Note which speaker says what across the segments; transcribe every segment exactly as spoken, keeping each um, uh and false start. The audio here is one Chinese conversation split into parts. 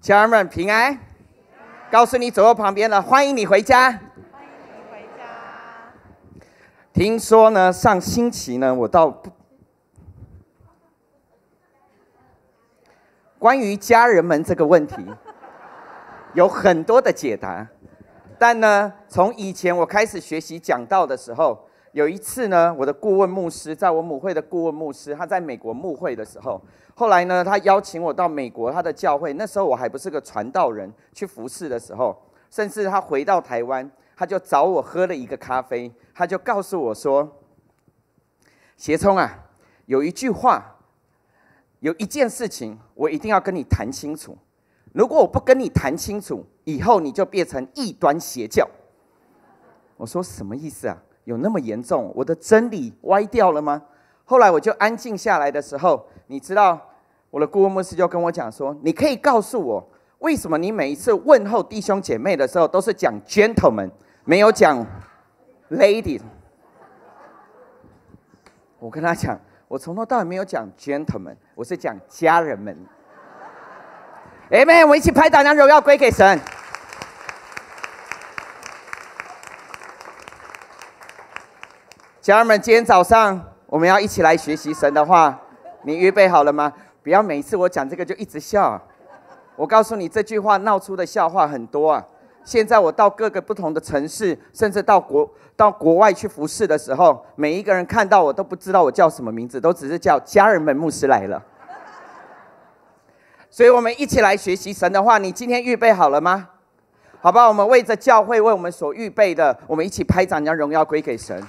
Speaker 1: 家人们平安，告诉你左右旁边的，欢迎你回家。欢
Speaker 2: 迎你回家。
Speaker 1: 听说呢，上星期呢，我到关于家人们这个问题，有很多的解答。但呢，从以前我开始学习讲道的时候，有一次呢，我的顾问牧师，在我母会的顾问牧师，他在美国牧会的时候，后来呢，他邀请我到美国他的教会，那时候我还不是个传道人，去服侍的时候，甚至他回到台湾，他就找我喝了一个咖啡，他就告诉我说：“协聪啊，有一句话，有一件事情，我一定要跟你谈清楚。如果我不跟你谈清楚，以后你就变成异端邪教。”我说：“什么意思啊？有那么严重？我的真理歪掉了吗？”后来我就安静下来的时候，你知道，我的顾问牧师就跟我讲说：“你可以告诉我，为什么你每一次问候弟兄姐妹的时候，都是讲 gentlemen， 没有讲 ladies？” 我跟他讲，我从头到尾没有讲 gentlemen， 我是讲家人们。Amen， 我们一起拍掌，将荣耀归给神。家人们，今天早上我们要一起来学习神的话，你预备好了吗？不要每次我讲这个就一直笑。我告诉你，这句话闹出的笑话很多啊。现在我到各个不同的城市，甚至到国到国外去服侍的时候，每一个人看到我都不知道我叫什么名字，都只是叫家人们牧师来了。所以我们一起来学习神的话，你今天预备好了吗？好吧，我们为着教会为我们所预备的，我们一起拍掌，将荣耀归给神。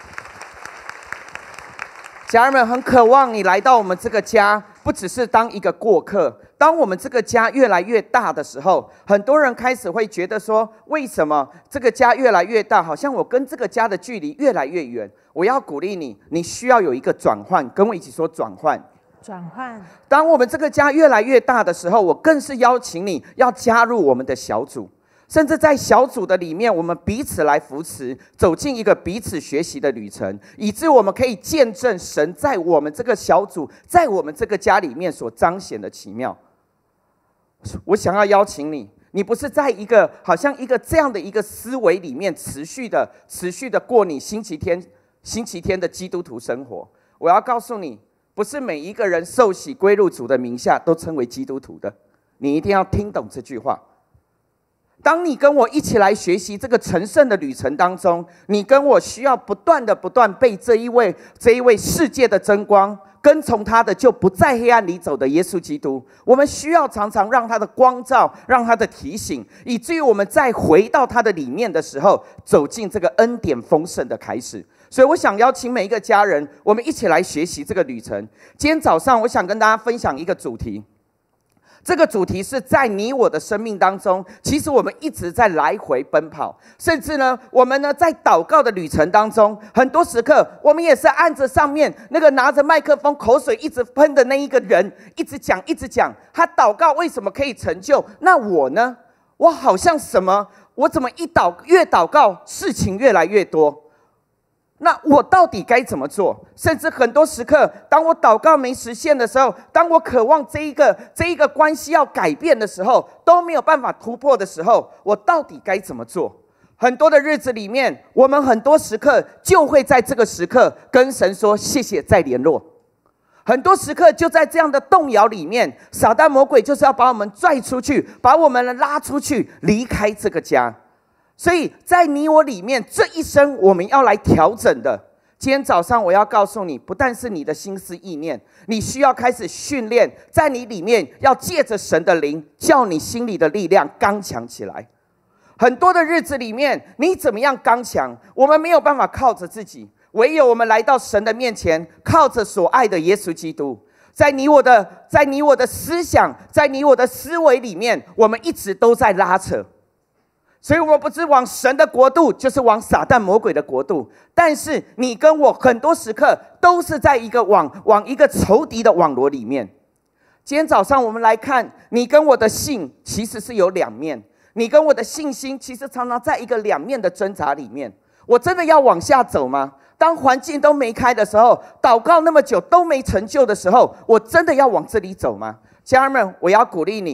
Speaker 1: 家人们很渴望你来到我们这个家，不只是当一个过客。当我们这个家越来越大的时候，很多人开始会觉得说，为什么这个家越来越大，好像我跟这个家的距离越来越远？我要鼓励你，你需要有一个转换，跟我一起说转换。
Speaker 2: 转换。当
Speaker 1: 我们这个家越来越大的时候，我更是邀请你要加入我们的小组。甚至在小组的里面，我们彼此来扶持，走进一个彼此学习的旅程，以致我们可以见证神在我们这个小组，在我们这个家里面所彰显的奇妙。我想要邀请你，你不是在一个好像一个这样的一个思维里面持续的、持续的过你星期天、星期天的基督徒生活。我要告诉你，不是每一个人受洗归入主的名下都称为基督徒的，你一定要听懂这句话。当你跟我一起来学习这个成圣的旅程当中，你跟我需要不断的不断被这一位这一位世界的真光跟从他的，就不在黑暗里走的耶稣基督。我们需要常常让他的光照，让他的提醒，以至于我们再回到他的里面的时候，走进这个恩典丰盛的开始。所以我想邀请每一个家人，我们一起来学习这个旅程。今天早上我想跟大家分享一个主题，这个主题是在你我的生命当中，其实我们一直在来回奔跑，甚至呢，我们呢在祷告的旅程当中，很多时刻我们也是按着上面那个拿着麦克风口水一直喷的那一个人，一直讲一直讲，他祷告为什么可以成就？那我呢？我好像什么？我怎么一祷越祷告事情越来越多？那我到底该怎么做？甚至很多时刻，当我祷告没实现的时候，当我渴望这一个这一个关系要改变的时候，都没有办法突破的时候，我到底该怎么做？很多的日子里面，我们很多时刻就会在这个时刻跟神说谢谢，再联络。很多时刻就在这样的动摇里面，撒旦魔鬼就是要把我们拽出去，把我们拉出去，离开这个家。所以在你我里面，这一生我们要来调整的。今天早上我要告诉你，不但是你的心思意念，你需要开始训练，在你里面要借着神的灵，叫你心里的力量刚强起来。很多的日子里面，你怎么样刚强？我们没有办法靠着自己，唯有我们来到神的面前，靠着所爱的耶稣基督。在你我的，在你我的思想，在你我的思维里面，我们一直都在拉扯。所以我们不是往神的国度，就是往撒旦魔鬼的国度。但是你跟我很多时刻都是在一个网往一个仇敌的网罗里面。今天早上我们来看，你跟我的信其实是有两面，你跟我的信心其实常常在一个两面的挣扎里面。我真的要往下走吗？当环境都没开的时候，祷告那么久都没成就的时候，我真的要往这里走吗？家人们，我要鼓励你，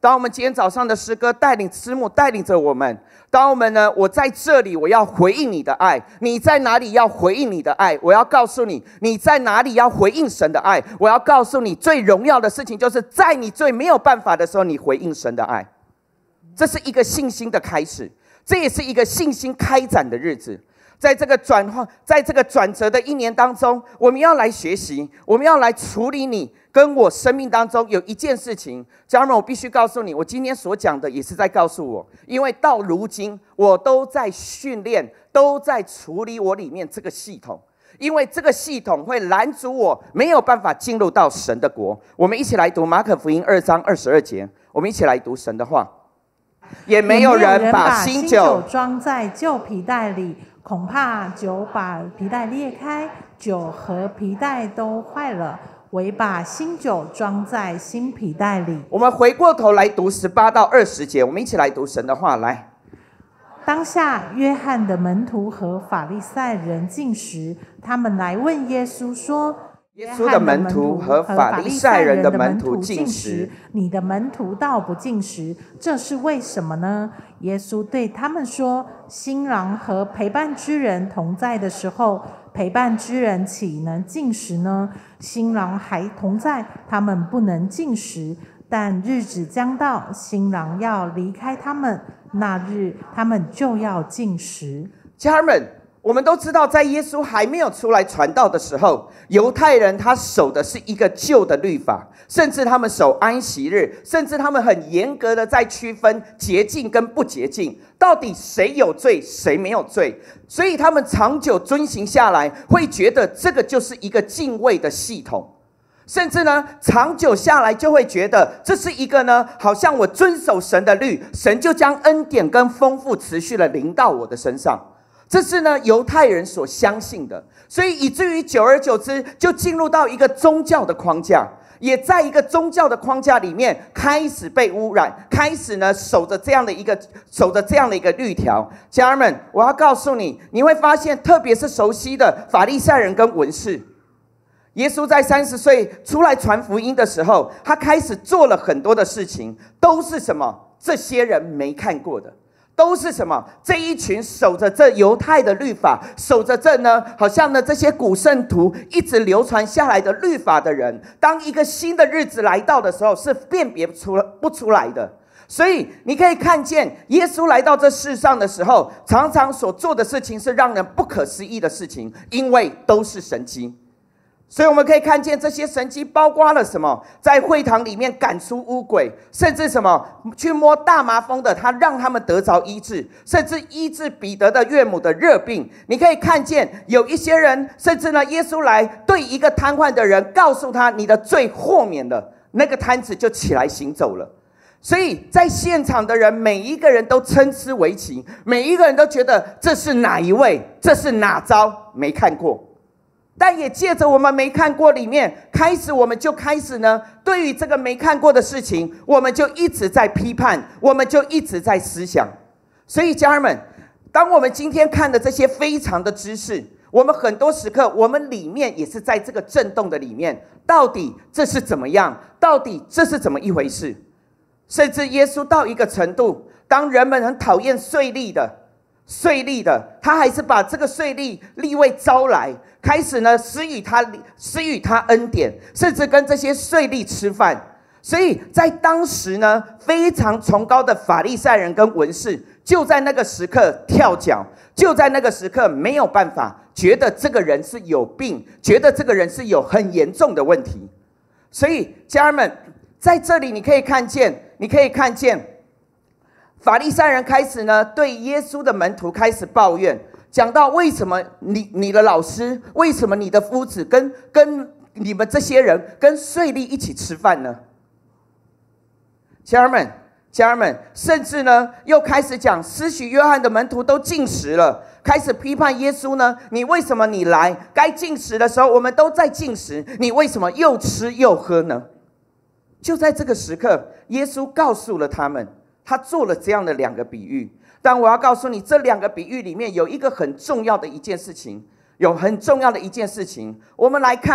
Speaker 1: 当我们今天早上的诗歌带领师母带领着我们，当我们呢，我在这里，我要回应你的爱；你在哪里要回应你的爱？我要告诉你，你在哪里要回应神的爱。我要告诉你，最荣耀的事情就是在你最没有办法的时候，你回应神的爱。这是一个信心的开始，这也是一个信心开展的日子。在这个转换，在这个转折的一年当中，我们要来学习，我们要来处理你跟我生命当中有一件事情。家人们，我必须告诉你，我今天所讲的也是在告诉我，因为到如今我都在训练，都在处理我里面这个系统，因为这个系统会拦阻我没有办法进入到神的国。我们一起来读马可福音二章二十二节，我们一起来读神的话。也没有人把新酒
Speaker 2: 装在旧皮袋里，恐怕酒把皮袋裂开，酒和皮袋都坏了，唯把新酒装在新皮袋里。
Speaker 1: 我们回过头来读十八到二十节，我们一起来读神的话。来，
Speaker 2: 当下约翰的门徒和法利赛人进食，他们来问耶稣说，
Speaker 1: 耶稣的门徒和法利赛人的门徒进食，
Speaker 2: 你的门徒倒不进食，这是为什么呢？耶稣对他们说，新郎和陪伴之人同在的时候，陪伴之人岂能进食呢？新郎还同在，他们不能进食。但日子将到，新郎要离开他们，那日他们就要进食。
Speaker 1: 家人们，我们都知道，在耶稣还没有出来传道的时候，犹太人他守的是一个旧的律法，甚至他们守安息日，甚至他们很严格的在区分洁净跟不洁净，到底谁有罪谁没有罪，所以他们长久遵行下来，会觉得这个就是一个敬畏的系统，甚至呢，长久下来就会觉得这是一个呢，好像我遵守神的律，神就将恩典跟丰富持续的临到我的身上。这是呢犹太人所相信的，所以以至于久而久之就进入到一个宗教的框架，也在一个宗教的框架里面开始被污染，开始呢守着这样的一个守着这样的一个律条。家人们，我要告诉你，你会发现，特别是熟悉的法利赛人跟文士，耶稣在三十岁出来传福音的时候，他开始做了很多的事情，都是什么？这些人没看过的。都是什么？这一群守着这犹太的律法，守着这呢，好像呢这些古圣徒一直流传下来的律法的人，当一个新的日子来到的时候，是辨别出不出来的。所以你可以看见，耶稣来到这世上的时候，常常所做的事情是让人不可思议的事情，因为都是神迹。所以我们可以看见这些神迹包括了什么？在会堂里面赶出污鬼，甚至什么去摸大麻风的，他让他们得着医治，甚至医治彼得的岳母的热病。你可以看见有一些人，甚至呢，耶稣来对一个瘫痪的人告诉他，你的罪豁免了，那个瘫子就起来行走了。所以在现场的人每一个人都称之为奇，每一个人都觉得这是哪一位，这是哪招，没看过。但也借着我们没看过里面，开始我们就开始呢，对于这个没看过的事情，我们就一直在批判，我们就一直在思想。所以家人们，当我们今天看的这些非常的知识，我们很多时刻我们里面也是在这个震动的里面，到底这是怎么样？到底这是怎么一回事？甚至耶稣到一个程度，当人们很讨厌税吏的税吏的，他还是把这个税吏利未招来，开始呢施予他施予他恩典，甚至跟这些税吏吃饭。所以在当时呢，非常崇高的法利赛人跟文士，就在那个时刻跳脚，就在那个时刻没有办法，觉得这个人是有病，觉得这个人是有很严重的问题。所以家人们，在这里你可以看见，你可以看见。法利赛人开始呢，对耶稣的门徒开始抱怨，讲到为什么你你的老师，为什么你的夫子跟跟你们这些人跟税吏一起吃饭呢？家人们，家人们，甚至呢又开始讲，施洗约翰的门徒都禁食了，开始批判耶稣呢，你为什么你来该禁食的时候我们都在禁食，你为什么又吃又喝呢？就在这个时刻，耶稣告诉了他们。他做了这样的两个比喻，但我要告诉你，这两个比喻里面有一个很重要的一件事情，有很重要的一件事情。我们来看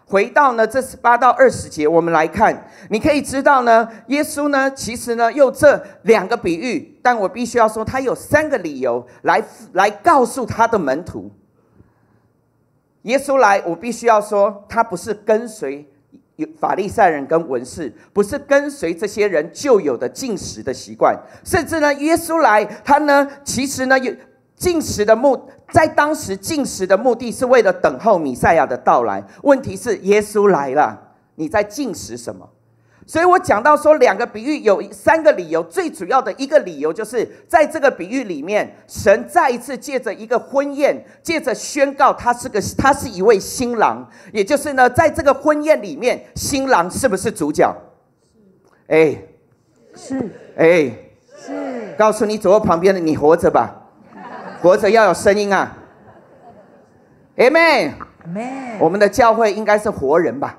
Speaker 1: 回到呢这十八到二十节，我们来看，你可以知道呢，耶稣呢，其实呢用这两个比喻，但我必须要说，他有三个理由来来告诉他的门徒。耶稣来，我必须要说，他不是跟随法利赛人跟文士，不是跟随这些人旧有的禁食的习惯，甚至呢，耶稣来，他呢，其实呢有禁食的目，在当时禁食的目的是为了等候弥赛亚的到来。问题是耶稣来了，你在禁食什么？所以我讲到说，两个比喻有三个理由，最主要的一个理由就是在这个比喻里面，神再一次借着一个婚宴，借着宣告他是个他是一位新郎，也就是呢，在这个婚宴里面，新郎是不是主角？哎，
Speaker 2: 是，
Speaker 1: 哎，
Speaker 2: 是，
Speaker 1: 告诉你左右旁边的，你活着吧。活着要有声音啊 ，Amen，
Speaker 2: Amen，
Speaker 1: 我们的教会应该是活人吧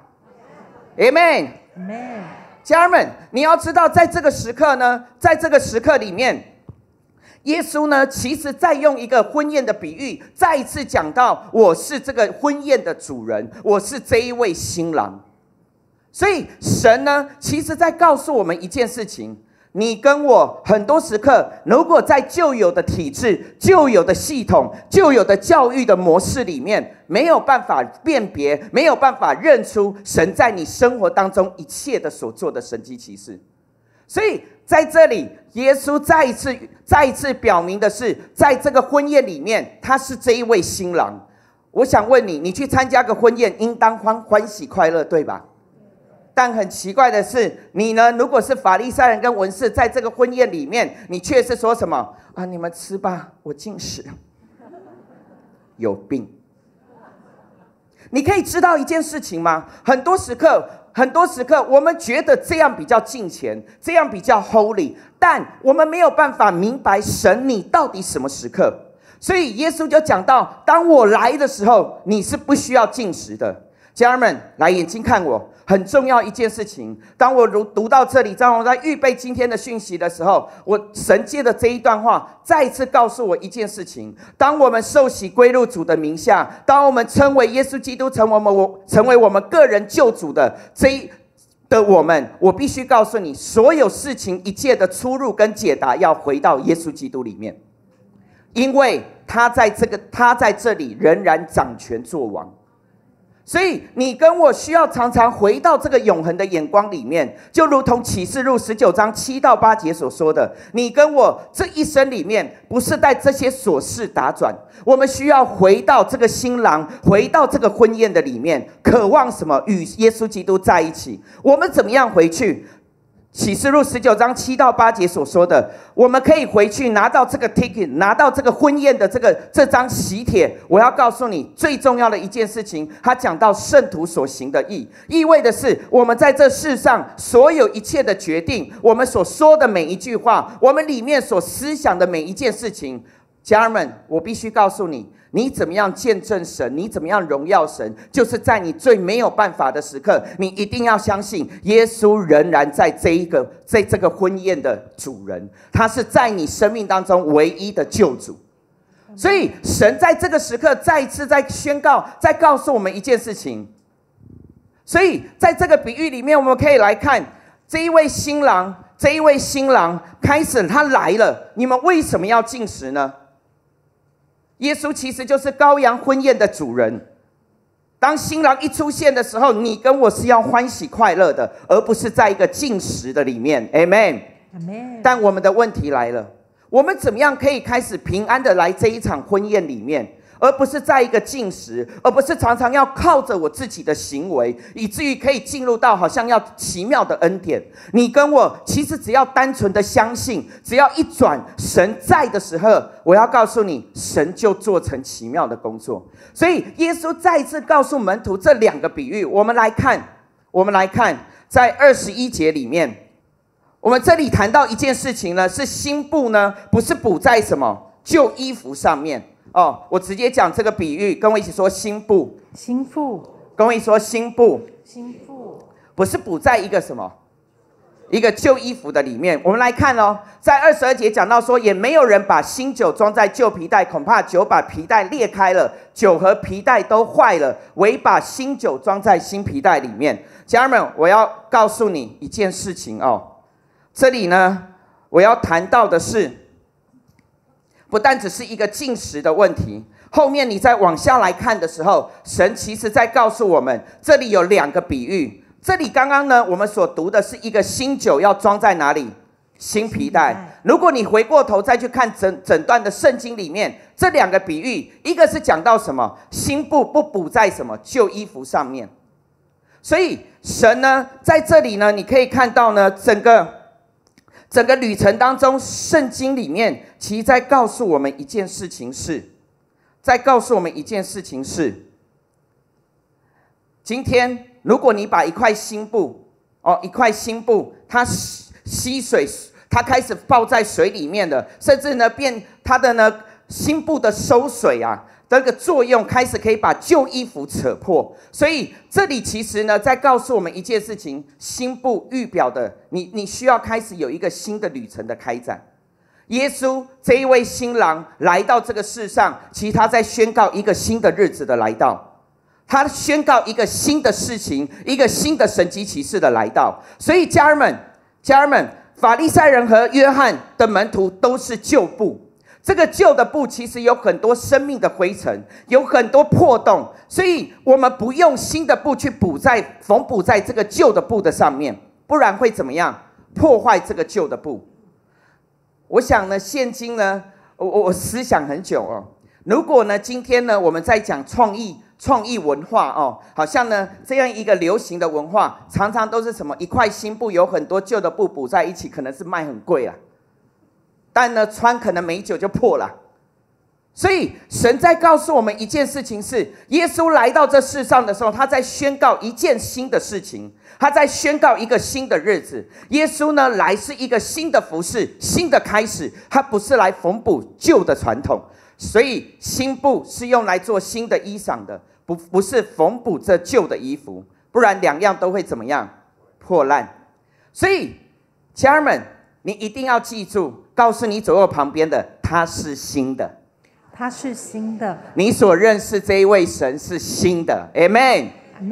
Speaker 1: ，Amen，
Speaker 2: Amen。
Speaker 1: 家人们，你要知道，在这个时刻呢，在这个时刻里面，耶稣呢，其实在用一个婚宴的比喻，再一次讲到我是这个婚宴的主人，我是这一位新郎。所以神呢，其实在告诉我们一件事情。你跟我很多时刻，如果在旧有的体制、旧有的系统、旧有的教育的模式里面，没有办法辨别，没有办法认出神在你生活当中一切的所做的神迹奇事。所以在这里，耶稣再一次、再一次表明的是，在这个婚宴里面，他是这一位新郎。我想问你，你去参加个婚宴，应当欢欢喜快乐，对吧？但很奇怪的是，你呢？如果是法利赛人跟文士，在这个婚宴里面，你却是说什么啊？你们吃吧，我禁食。有病！你可以知道一件事情吗？很多时刻，很多时刻，我们觉得这样比较敬虔，这样比较 holy， 但我们没有办法明白神你到底什么时刻。所以耶稣就讲到，当我来的时候，你是不需要禁食的。家人们，来眼睛看我。很重要一件事情，当我读到这里，当我在预备今天的讯息的时候，我神借的这一段话再一次告诉我一件事情：当我们受洗归入主的名下，当我们称为耶稣基督成为我们成为我们个人救主的这一的我们，我必须告诉你，所有事情一切的出入跟解答要回到耶稣基督里面，因为他在这个他在这里仍然掌权作王。所以你跟我需要常常回到这个永恒的眼光里面，就如同启示录十九章七到八节所说的，你跟我这一生里面不是在这些琐事打转，我们需要回到这个新郎，回到这个婚宴的里面，渴望什么？与耶稣基督在一起。我们怎么样回去？启示录十九章七到八节所说的，我们可以回去拿到这个 ticket， 拿到这个婚宴的这个这张喜帖。我要告诉你最重要的一件事情，他讲到圣徒所行的义，意味的是我们在这世上所有一切的决定，我们所说的每一句话，我们里面所思想的每一件事情，家人们，我必须告诉你，你怎么样见证神，你怎么样荣耀神，就是在你最没有办法的时刻，你一定要相信耶稣仍然在这一个在这个婚宴的主人，他是在你生命当中唯一的救主。所以神在这个时刻再一次在宣告，在告诉我们一件事情。所以在这个比喻里面，我们可以来看这一位新郎，这一位新郎开始他来了，你们为什么要禁食呢？耶稣其实就是羔羊婚宴的主人。当新郎一出现的时候，你跟我是要欢喜快乐的，而不是在一个禁食的里面。 Amen，
Speaker 2: Amen。
Speaker 1: 但我们的问题来了，我们怎么样可以开始平安的来这一场婚宴里面，而不是在一个禁食，而不是常常要靠着我自己的行为，以至于可以进入到好像要奇妙的恩典。你跟我其实只要单纯的相信，只要一转神在的时候，我要告诉你，神就做成奇妙的工作。所以耶稣再一次告诉门徒这两个比喻，我们来看，我们来看在二十一节里面，我们这里谈到一件事情呢，是新布呢不是补在什么旧衣服上面哦，我直接讲这个比喻，跟我一起说新布。
Speaker 2: 新妇，
Speaker 1: 跟我一起说新布。
Speaker 2: 新妇，
Speaker 1: 不是补在一个什么一个旧衣服的里面。我们来看哦，在二十二节讲到说，也没有人把新酒装在旧皮袋，恐怕酒把皮袋裂开了，酒和皮袋都坏了，唯把新酒装在新皮袋里面。家人们，我要告诉你一件事情哦，这里呢，我要谈到的是，不但只是一个进食的问题，后面你再往下来看的时候，神其实在告诉我们，这里有两个比喻。这里刚刚呢，我们所读的是一个新酒要装在哪里？新皮带。如果你回过头再去看整整段的圣经里面，这两个比喻，一个是讲到什么？新布不补在什么旧衣服上面。所以神呢，在这里呢，你可以看到呢，整个整个旅程当中，圣经里面其实在告诉我们一件事情是，在告诉我们一件事情是，今天如果你把一块新布，哦，一块新布，它吸水，它开始泡在水里面了，甚至呢变它的呢新布的收水啊，这个作用开始可以把旧衣服扯破。所以这里其实呢在告诉我们一件事情，新布预表的你你需要开始有一个新的旅程的开展。耶稣这一位新郎来到这个世上，其实他在宣告一个新的日子的来到。他宣告一个新的事情，一个新的神迹奇事的来到。所以家人们，家人们，法利赛人和约翰的门徒都是旧布。这个旧的布其实有很多生命的灰尘，有很多破洞，所以我们不用新的布去补在缝补在这个旧的布的上面，不然会怎么样？破坏这个旧的布。我想呢，现今呢，我我思想很久哦。如果呢，今天呢，我们在讲创意。创意文化哦，好像呢这样一个流行的文化，常常都是什么一块新布有很多旧的布补在一起，可能是卖很贵啊，但呢穿可能没久就破了。所以神在告诉我们一件事情是，耶稣来到这世上的时候，他在宣告一件新的事情，他在宣告一个新的日子。耶稣呢来是一个新的服事，新的开始，他不是来缝补旧的传统。所以新布是用来做新的衣裳的，不不是缝补这旧的衣服，不然两样都会怎么样？破烂。所以家人们，你一定要记住，告诉你左右旁边的，它是新的，
Speaker 2: 它是新的。
Speaker 1: 你所认识这一位神是新的 ，Amen，Amen，Amen。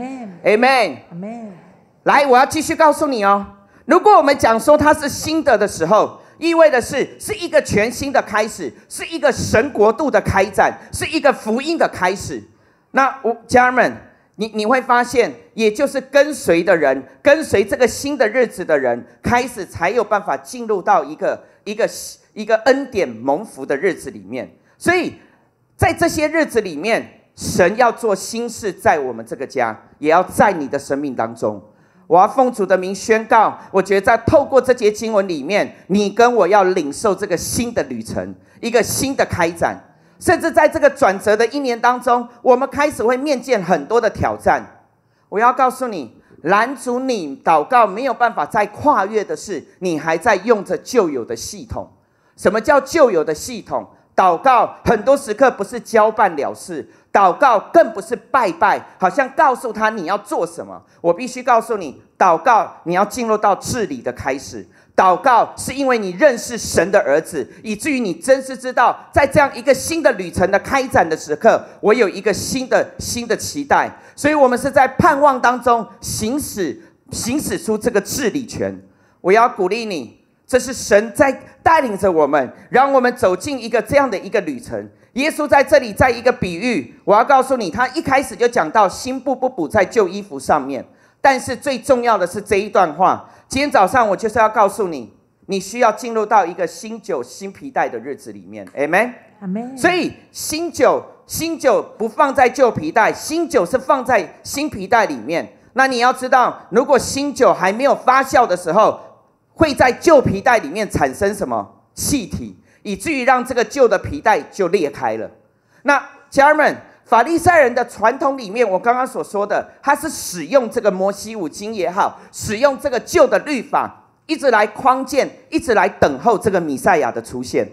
Speaker 2: Amen Amen
Speaker 1: 来，我要继续告诉你哦，如果我们讲说它是新的的时候，意味的是，是一个全新的开始，是一个神国度的开展，是一个福音的开始。那我家人们，你你会发现，也就是跟随的人，跟随这个新的日子的人，开始才有办法进入到一个一个一个恩典蒙福的日子里面。所以在这些日子里面，神要做新事，在我们这个家，也要在你的生命当中。我要奉主的名宣告，我觉得在透过这节经文里面，你跟我要领受这个新的旅程，一个新的开展。甚至在这个转折的一年当中，我们开始会面见很多的挑战。我要告诉你，拦阻你祷告没有办法再跨越的是，你还在用着旧有的系统。什么叫旧有的系统？祷告很多时刻不是交办了事，祷告更不是拜拜，好像告诉他你要做什么。我必须告诉你，祷告你要进入到治理的开始。祷告是因为你认识神的儿子，以至于你真是知道，在这样一个新的旅程的开展的时刻，我有一个新的新的期待。所以我们是在盼望当中行使行使出这个治理权。我要鼓励你，这是神在带领着我们，让我们走进一个这样的一个旅程。耶稣在这里在一个比喻，我要告诉你，他一开始就讲到新布不补在旧衣服上面，但是最重要的是这一段话。今天早上我就是要告诉你，你需要进入到一个新酒新皮带的日子里面 ，Amen，
Speaker 2: Amen。
Speaker 1: 所以新酒新酒不放在旧皮带，新酒是放在新皮带里面。那你要知道，如果新酒还没有发酵的时候，会在旧皮带里面产生什么气体，以至于让这个旧的皮带就裂开了。那家人们，法利赛人的传统里面，我刚刚所说的，他是使用这个摩西五经也好，使用这个旧的律法，一直来框建，一直来等候这个弥赛亚的出现。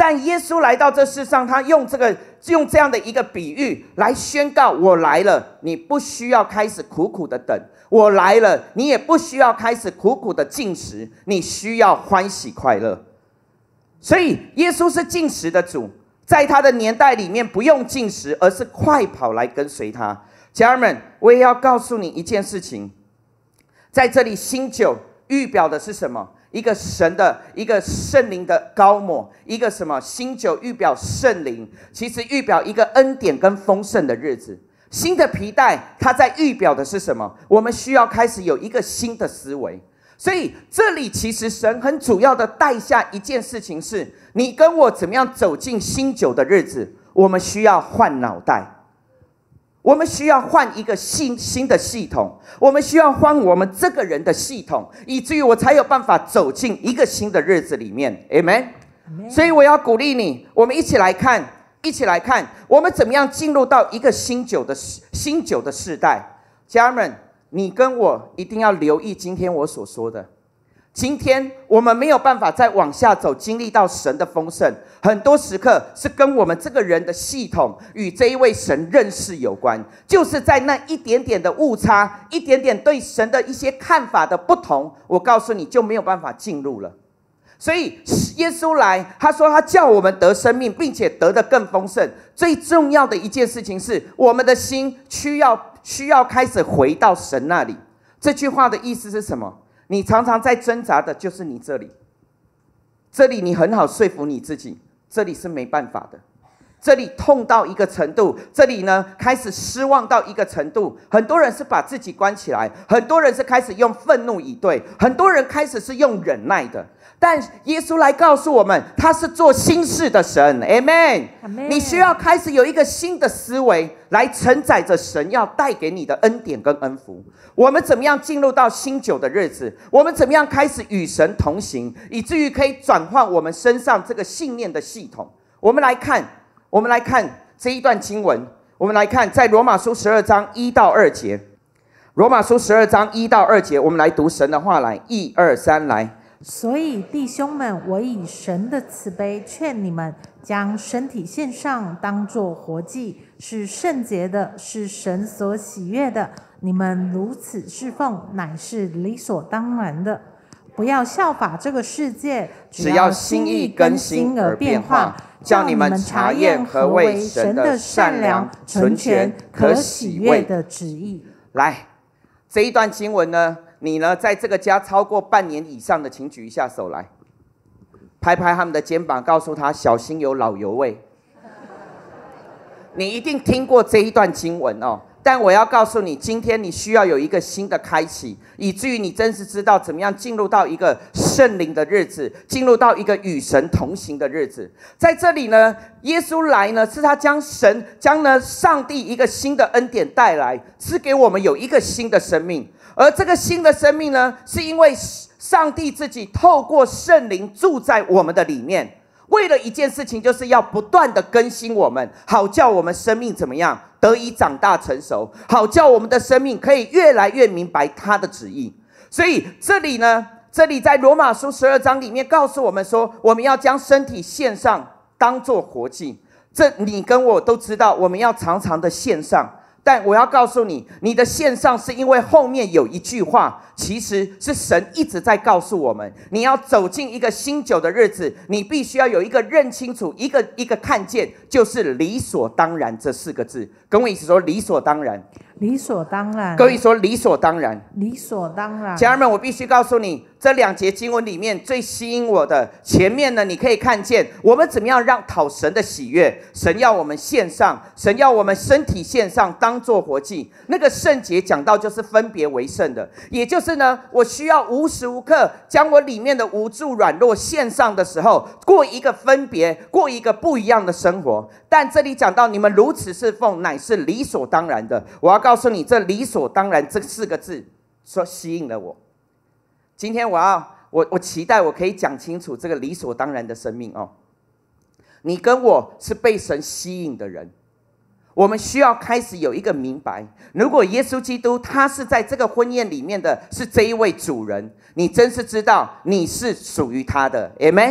Speaker 1: 但耶稣来到这世上，他用这个用这样的一个比喻来宣告：我来了，你不需要开始苦苦的等；我来了，你也不需要开始苦苦的进食，你需要欢喜快乐。所以耶稣是进食的主，在他的年代里面不用进食，而是快跑来跟随他。家人们，我也要告诉你一件事情，在这里新酒预表的是什么？一个神的一个圣灵的膏抹，一个什么？新酒预表圣灵，其实预表一个恩典跟丰盛的日子。新的皮带，它在预表的是什么？我们需要开始有一个新的思维。所以这里其实神很主要的带下一件事情是，你跟我怎么样走进新酒的日子，我们需要换脑袋，我们需要换一个新新的系统，我们需要换我们这个人的系统，以至于我才有办法走进一个新的日子里面。 Amen。 所以我要鼓励你，我们一起来看一起来看我们怎么样进入到一个新酒的新酒的世代。家人们，你跟我一定要留意今天我所说的。今天我们没有办法再往下走，经历到神的丰盛，很多时刻是跟我们这个人的系统与这一位神认识有关，就是在那一点点的误差，一点点对神的一些看法的不同，我告诉你就没有办法进入了。所以耶稣来，他说他叫我们得生命，并且得得更丰盛。最重要的一件事情是，我们的心需要需要开始回到神那里。这句话的意思是什么？你常常在挣扎的就是你这里，这里你很好说服你自己，这里是没办法的，这里痛到一个程度，这里呢开始失望到一个程度。很多人是把自己关起来，很多人是开始用愤怒以对，很多人开始是用忍耐的。但耶稣来告诉我们，他是做新事的神。 Amen。 你需要开始有一个新的思维来承载着神要带给你的恩典跟恩福。我们怎么样进入到新酒的日子？我们怎么样开始与神同行，以至于可以转换我们身上这个信念的系统？我们来看我们来看这一段经文，我们来看在罗马书十二章一到二节。罗马书十二章一到二节，我们来读神的话。来，一二三，来。
Speaker 2: 所以弟兄们，我以神的慈悲劝你们，将身体献上，当作活祭，是圣洁的，是神所喜悦的。你们如此侍奉，乃是理所当然的。不要效法这个世界，
Speaker 1: 只要心意更新而变化，叫你们察验何为神的善良、纯全、可喜悦的旨意。来，这一段经文呢，你呢在这个家超过半年以上的，请举一下手来，拍拍他们的肩膀，告诉他小心有老油味。你一定听过这一段经文哦，但我要告诉你，今天你需要有一个新的开启，以至于你真是知道怎么样进入到一个圣灵的日子，进入到一个与神同行的日子。在这里呢，耶稣来呢，是他将神将呢上帝一个新的恩典带来，赐给我们有一个新的生命。而这个新的生命呢，是因为上帝自己透过圣灵住在我们的里面，为了一件事情，就是要不断的更新我们，好叫我们生命怎么样得以长大成熟，好叫我们的生命可以越来越明白他的旨意。所以这里呢，这里在罗马书十二章里面告诉我们说，我们要将身体献上，当作活祭。这你跟我都知道，我们要常常的献上。但我要告诉你，你的献上是因为后面有一句话，其实是神一直在告诉我们，你要走进一个新酒的日子，你必须要有一个认清楚，一个一个看见，就是理所当然这四个字。跟我一起说，理所当然，
Speaker 2: 理所当然。
Speaker 1: 各位说理所当然，
Speaker 2: 理所当然。
Speaker 1: 家人们，我必须告诉你，这两节经文里面最吸引我的，前面呢，你可以看见我们怎么样让讨神的喜悦。神要我们献上，神要我们身体献上，当作活祭。那个圣洁讲到就是分别为圣的，也就是呢，我需要无时无刻将我里面的无助软弱献上的时候，过一个分别，过一个不一样的生活。但这里讲到你们如此侍奉，乃是理所当然的。我要告诉你，这理所当然这四个字所吸引了我。今天我要我我期待我可以讲清楚这个理所当然的生命哦。你跟我是被神吸引的人，我们需要开始有一个明白，如果耶稣基督他是在这个婚宴里面的是这一位主人，你真是知道你是属于他的。 Amen。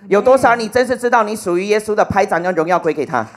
Speaker 1: 有多少你真是知道你属于耶稣的，拍掌，将荣耀归给他。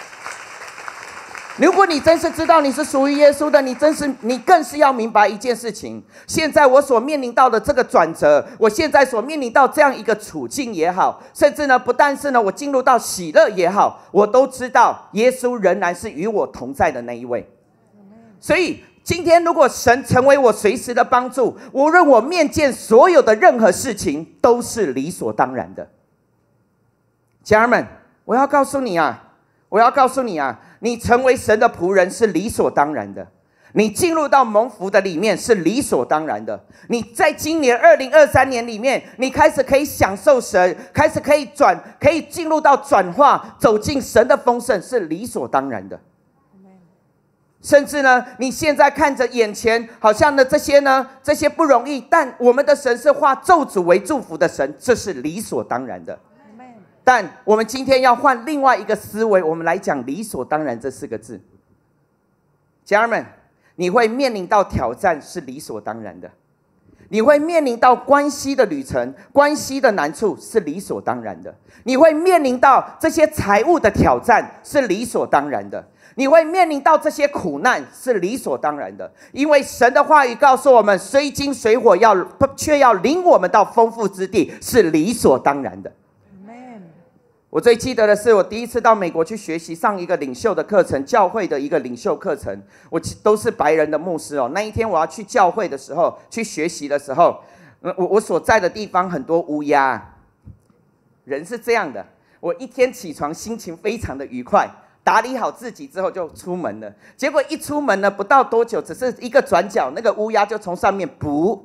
Speaker 1: 如果你真是知道你是属于耶稣的，你真是你更是要明白一件事情：现在我所面临到的这个转折，我现在所面临到这样一个处境也好，甚至呢，不但是呢，我进入到喜乐也好，我都知道耶稣仍然是与我同在的那一位。所以今天，如果神成为我随时的帮助，无论我面见所有的任何事情，都是理所当然的。家人们，我要告诉你啊。我要告诉你啊，你成为神的仆人是理所当然的，你进入到蒙福的里面是理所当然的。你在今年二零二三年里面，你开始可以享受神，开始可以转，可以进入到转化，走进神的丰盛是理所当然的。甚至呢，你现在看着眼前好像呢这些呢这些不容易，但我们的神是化咒诅为祝福的神，这是理所当然的。但我们今天要换另外一个思维，我们来讲理所当然这四个字。家人们，你会面临到挑战是理所当然的，你会面临到关系的旅程，关系的难处是理所当然的，你会面临到这些财务的挑战是理所当然的，你会面临到这些苦难是理所当然的。因为神的话语告诉我们，虽经水火要却要领我们到丰富之地是理所当然的。我最记得的是，我第一次到美国去学习上一个领袖的课程，教会的一个领袖课程，我都是白人的牧师哦。那一天我要去教会的时候，去学习的时候，我我所在的地方很多乌鸦。人是这样的，我一天起床心情非常的愉快，打理好自己之后就出门了。结果一出门呢，不到多久，只是一个转角，那个乌鸦就从上面噗。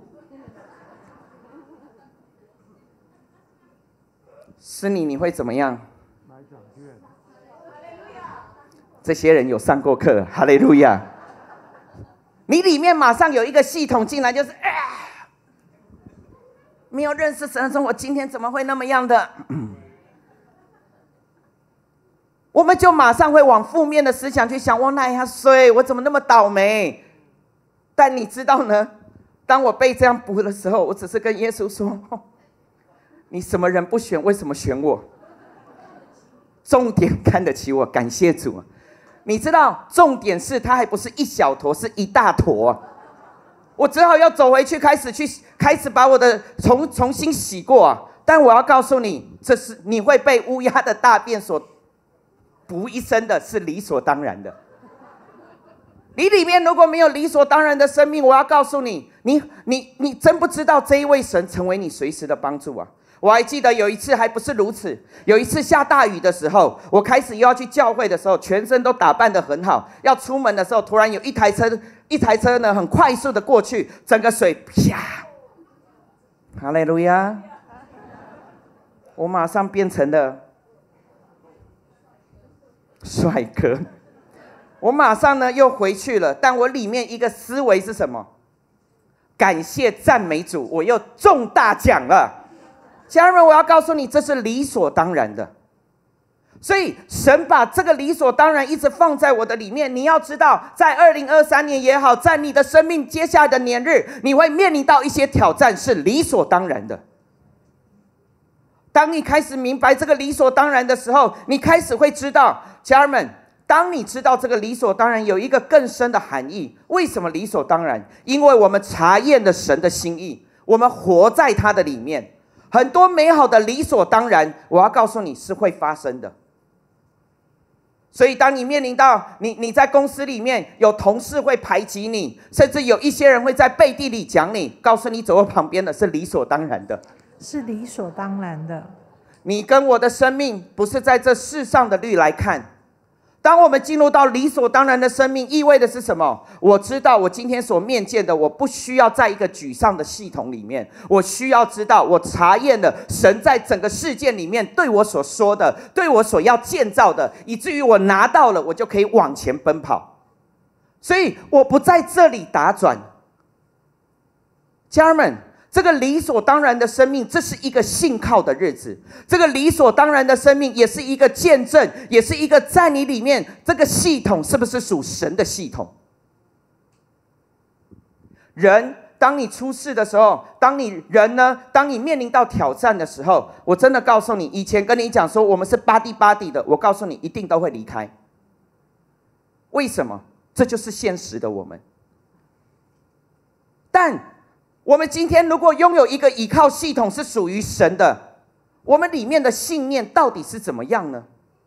Speaker 1: 是你，你会怎么样？买奖券。这些人有上过课，哈利路亚。你里面马上有一个系统进来，就是啊，没有认识神的生活，今天怎么会那么样的？我们就马上会往负面的思想去想，我哪样衰，我怎么那么倒霉？但你知道呢？当我被这样补的时候，我只是跟耶稣说，你什么人不选，为什么选我？重点看得起我，感谢主。你知道重点是他还不是一小坨，是一大坨。我只好要走回去，开始去开始把我的重重新洗过啊。但我要告诉你，这是你会被乌鸦的大便所补一生的，是理所当然的。你里面如果没有理所当然的生命，我要告诉你，你你你真不知道这一位神成为你随时的帮助啊。我还记得有一次还不是如此，有一次下大雨的时候，我开始又要去教会的时候，全身都打扮得很好，要出门的时候，突然有一台车，一台车呢很快速的过去，整个水啪，哈利路亚，我马上变成了帅哥，我马上呢又回去了，但我里面一个思维是什么？感谢赞美主，我又中大奖了。家人们，我要告诉你，这是理所当然的。所以神把这个理所当然一直放在我的里面。你要知道，在二零二三年也好，在你的生命接下来的年日，你会面临到一些挑战，是理所当然的。当你开始明白这个理所当然的时候，你开始会知道，家人们，当你知道这个理所当然有一个更深的含义。为什么理所当然？因为我们查验了神的心意，我们活在他的里面。很多美好的理所当然，我要告诉你是会发生的。所以当你面临到你你在公司里面有同事会排挤你，甚至有一些人会在背地里讲你，告诉你走到旁边的是理所当然的，
Speaker 2: 是理所当然的。
Speaker 1: 你跟我的生命不是在这世上的律来看。当我们进入到理所当然的生命，意味的是什么？我知道我今天所面见的，我不需要在一个沮丧的系统里面，我需要知道，我查验了神在整个事件里面对我所说的，对我所要建造的，以至于我拿到了，我就可以往前奔跑。所以我不在这里打转。家人们，这个理所当然的生命，这是一个信靠的日子。这个理所当然的生命，也是一个见证，也是一个在你里面这个系统是不是属神的系统？人当你出事的时候，当你人呢，当你面临到挑战的时候，我真的告诉你，以前跟你讲说我们是 body body 的，我告诉你一定都会离开。为什么？这就是现实的我们。但我们今天如果拥有一个依靠系统是属于神的，我们里面的信念到底是怎么样呢？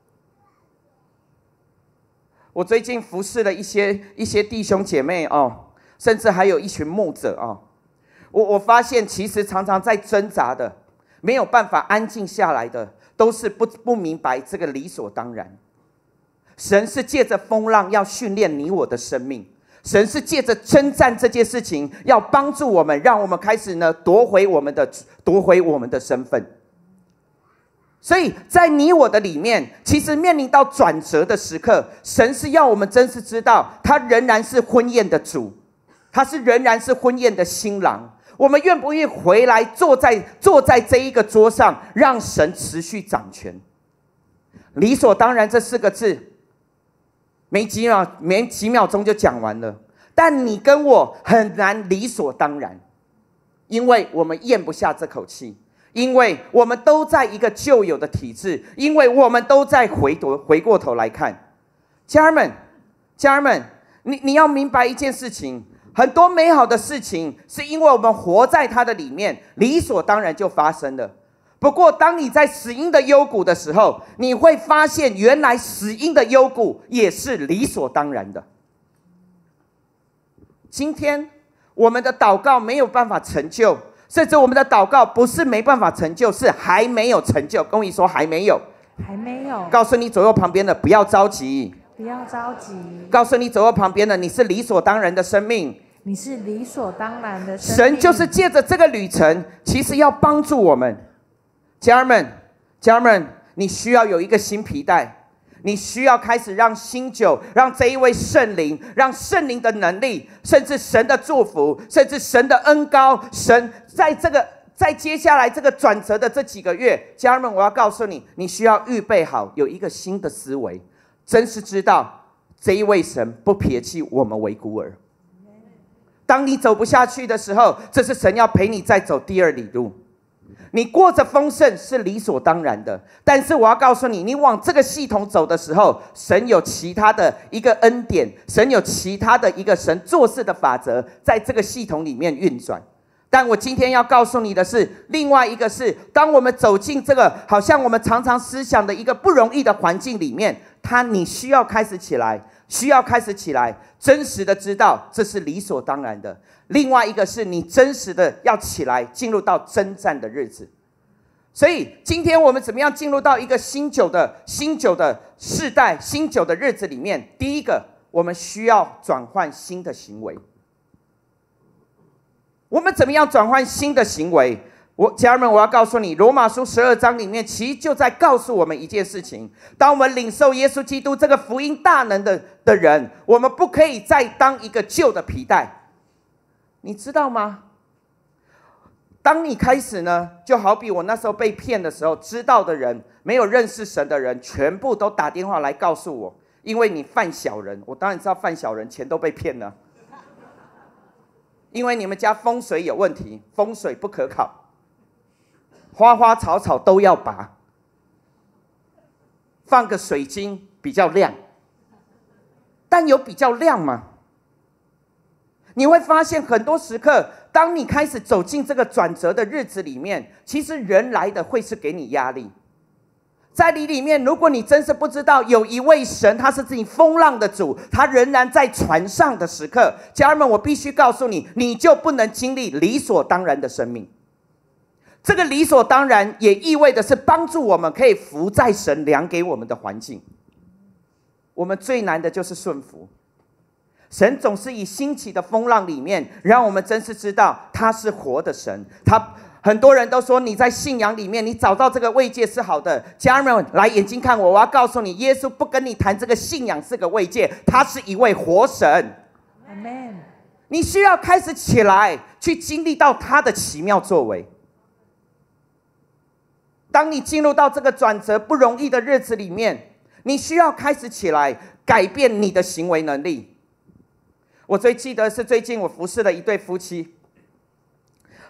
Speaker 1: 我最近服侍了一些一些弟兄姐妹哦，甚至还有一群牧者哦，我我发现其实常常在挣扎的，没有办法安静下来的，都是不不明白这个理所当然。神是借着风浪要训练你我的生命，神是借着征战这件事情要帮助我们，让我们开始呢夺回我们的夺回我们的身份。所以在你我的里面，其实面临到转折的时刻，神是要我们真是知道，他仍然是婚宴的主，他是仍然是婚宴的新郎。我们愿不愿意回来坐在坐在这一个桌上，让神持续掌权？理所当然这四个字，没几秒没几秒钟就讲完了。但你跟我很难理所当然，因为我们咽不下这口气。因为我们都在一个旧有的体制，因为我们都在回头回过头来看，家人们，家人们，你你要明白一件事情，很多美好的事情是因为我们活在它的里面，理所当然就发生了。不过，当你在死荫的幽谷的时候，你会发现，原来死荫的幽谷也是理所当然的。今天我们的祷告没有办法成就。甚至我们的祷告不是没办法成就，是还没有成就。跟我说还没有，
Speaker 2: 还没有。
Speaker 1: 告诉你左右旁边的不要着急，
Speaker 2: 不要着急。
Speaker 1: 告诉你左右旁边的你是理所当然的生命，
Speaker 2: 你是理所当然的生命。
Speaker 1: 神就是借着这个旅程，其实要帮助我们。家人们，家人们，你需要有一个新皮带。你需要开始让新酒，让这一位圣灵，让圣灵的能力，甚至神的祝福，甚至神的恩膏，神在这个在接下来这个转折的这几个月，家人们，我要告诉你，你需要预备好，有一个新的思维，真是知道这一位神不撇弃我们为孤儿。当你走不下去的时候，这是神要陪你再走第二里路。你过着丰盛是理所当然的，但是我要告诉你，你往这个系统走的时候，神有其他的一个恩典，神有其他的一个神做事的法则，在这个系统里面运转。但我今天要告诉你的是，另外一个是，当我们走进这个好像我们常常思想的一个不容易的环境里面，它你需要开始起来，需要开始起来，真实的知道这是理所当然的。另外一个是你真实的要起来，进入到征战的日子。所以今天我们怎么样进入到一个新酒的新酒的世代、新酒的日子里面？第一个，我们需要转换新的行为。我们怎么样转换新的行为？我家人们，我要告诉你，罗马书十二章里面其实就在告诉我们一件事情：当我们领受耶稣基督这个福音大能的的人，我们不可以再当一个旧的皮带。你知道吗？当你开始呢，就好比我那时候被骗的时候，知道的人、没有认识神的人，全部都打电话来告诉我，因为你犯小人。我当然知道犯小人，钱都被骗了。因为你们家风水有问题，风水不可考，花花草草都要拔，放个水晶比较亮，但有比较亮吗？你会发现很多时刻，当你开始走进这个转折的日子里面，其实人来的会是给你压力。在你里面，如果你真是不知道有一位神，他是自己风浪的主，他仍然在船上的时刻，家人们，我必须告诉你，你就不能经历理所当然的生命。这个理所当然也意味的是帮助我们可以服在神量给我们的环境。我们最难的就是顺服。神总是以兴起的风浪里面，让我们真是知道他是活的神。他很多人都说你在信仰里面，你找到这个慰藉是好的。家人们，来眼睛看我，我要告诉你，耶稣不跟你谈这个信仰是个慰藉，他是一位活神。
Speaker 2: Amen。
Speaker 1: 你需要开始起来，去经历到他的奇妙作为。当你进入到这个转折不容易的日子里面，你需要开始起来，改变你的行为能力。我最记得是最近我服侍了一对夫妻，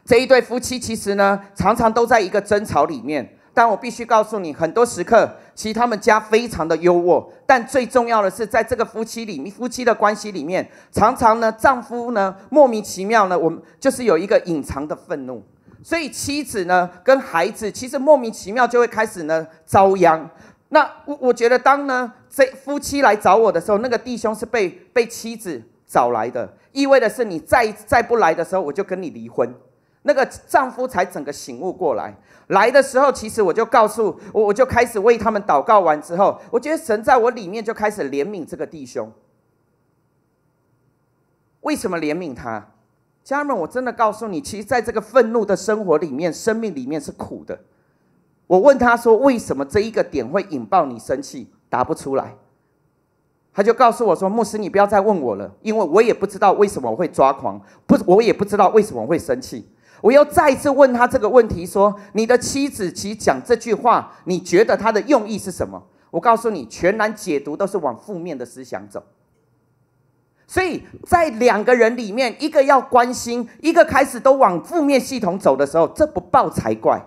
Speaker 1: 这一对夫妻其实呢，常常都在一个争吵里面。但我必须告诉你，很多时刻，其实他们家非常的优渥。但最重要的是，在这个夫妻里面，夫妻的关系里面，常常呢，丈夫呢，莫名其妙呢，我们就是有一个隐藏的愤怒。所以妻子呢，跟孩子其实莫名其妙就会开始呢遭殃。那我我觉得，当呢这夫妻来找我的时候，那个弟兄是被被妻子找来的，意味的是你再再不来的时候，我就跟你离婚。那个丈夫才整个醒悟过来。来的时候，其实我就告诉我，我就开始为他们祷告完之后，我觉得神在我里面就开始怜悯这个弟兄。为什么怜悯他？家人们，我真的告诉你，其实在这个愤怒的生活里面，生命里面是苦的。我问他说，为什么这一个点会引爆你生气？答不出来。他就告诉我说，牧师，你不要再问我了，因为我也不知道为什么我会抓狂，不，我也不知道为什么我会生气。我又再一次问他这个问题说，你的妻子其实讲这句话，你觉得她的用意是什么？我告诉你，全然解读都是往负面的思想走。所以在两个人里面，一个要关心，一个开始都往负面系统走的时候，这不爆才怪。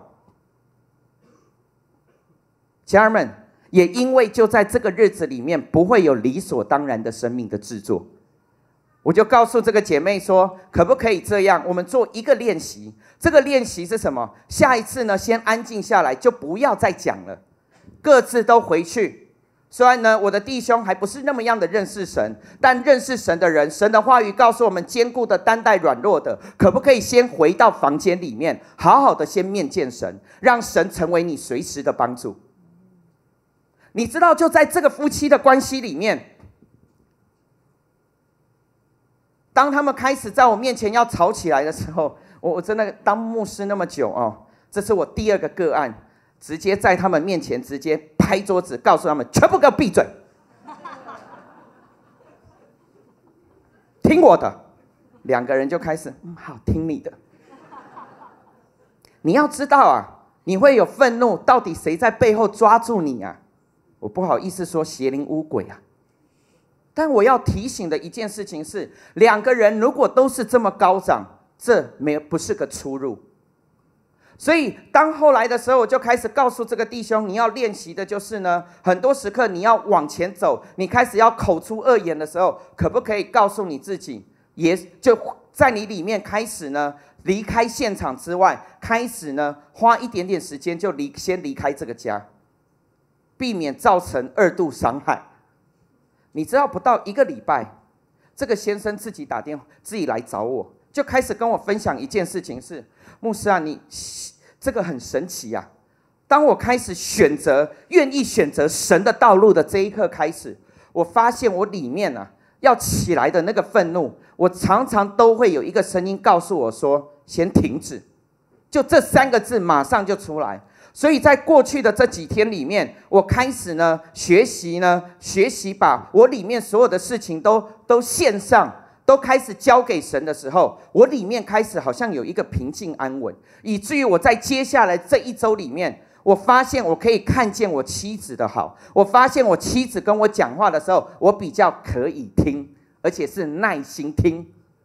Speaker 1: 家人们，也因为就在这个日子里面，不会有理所当然的生命的制作。我就告诉这个姐妹说，可不可以这样？我们做一个练习。这个练习是什么？下一次呢，先安静下来，就不要再讲了，各自都回去。虽然呢，我的弟兄还不是那么样的认识神，但认识神的人，神的话语告诉我们，坚固的担待软弱的，可不可以先回到房间里面，好好的先面见神，让神成为你随时的帮助。你知道，就在这个夫妻的关系里面，当他们开始在我面前要吵起来的时候，我我真的当牧师那么久哦，这是我第二个个案，直接在他们面前直接拍桌子，告诉他们全部给我闭嘴，听我的。两个人就开始，嗯，好，听你的。你要知道啊，你会有愤怒，到底谁在背后抓住你啊？我不好意思说邪灵污鬼啊。但我要提醒的一件事情是，两个人如果都是这么高涨，这没不是个出入。所以当后来的时候，我就开始告诉这个弟兄，你要练习的就是呢，很多时刻你要往前走，你开始要口出恶言的时候，可不可以告诉你自己，也就在你里面开始呢，离开现场之外，开始呢花一点点时间就离先离开这个家，避免造成二度伤害。你知道不到一个礼拜，这个先生自己打电话自己来找我，就开始跟我分享一件事情是，牧师啊，你这个很神奇啊。当我开始选择愿意选择神的道路的这一刻开始，我发现我里面啊要起来的那个愤怒，我常常都会有一个声音告诉我说，先停止，就这三个字马上就出来。所以在过去的这几天里面，我开始呢学习呢学习把我里面所有的事情都都献上，都开始交给神的时候，我里面开始好像有一个平静安稳，以至于我在接下来这一周里面，我发现我可以看见我妻子的好，我发现我妻子跟我讲话的时候，我比较可以听，而且是耐心听。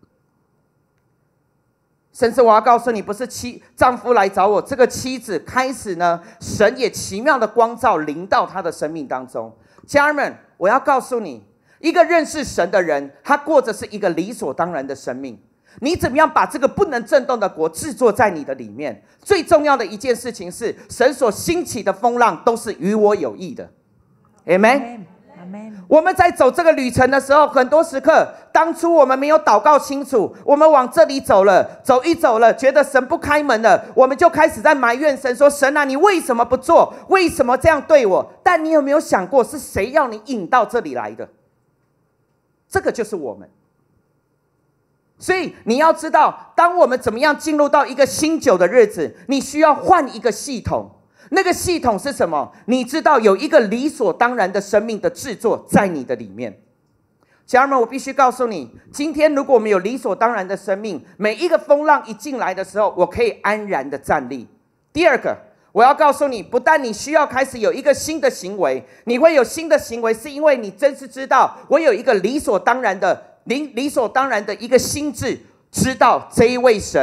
Speaker 1: 甚至我要告诉你，不是妻丈夫来找我，这个妻子开始呢，神也奇妙的光照临到她的生命当中。家人们，我要告诉你，一个认识神的人，他过着是一个理所当然的生命。你怎么样把这个不能震动的国制作在你的里面？最重要的一件事情是，神所兴起的风浪都是与我有益的。Amen。我们在走这个旅程的时候，很多时刻，当初我们没有祷告清楚，我们往这里走了，走一走了，觉得神不开门了，我们就开始在埋怨神说，神啊，你为什么不做？为什么这样对我？但你有没有想过，是谁要你引到这里来的？这个就是我们。所以你要知道，当我们怎么样进入到一个新酒的日子，你需要换一个系统。那个系统是什么？你知道有一个理所当然的生命的制作在你的里面。家人们，我必须告诉你，今天如果我们有理所当然的生命，每一个风浪一进来的时候，我可以安然的站立。第二个，我要告诉你，不但你需要开始有一个新的行为，你会有新的行为，是因为你真是知道我有一个理所当然的理理所当然的一个心智，知道这一位神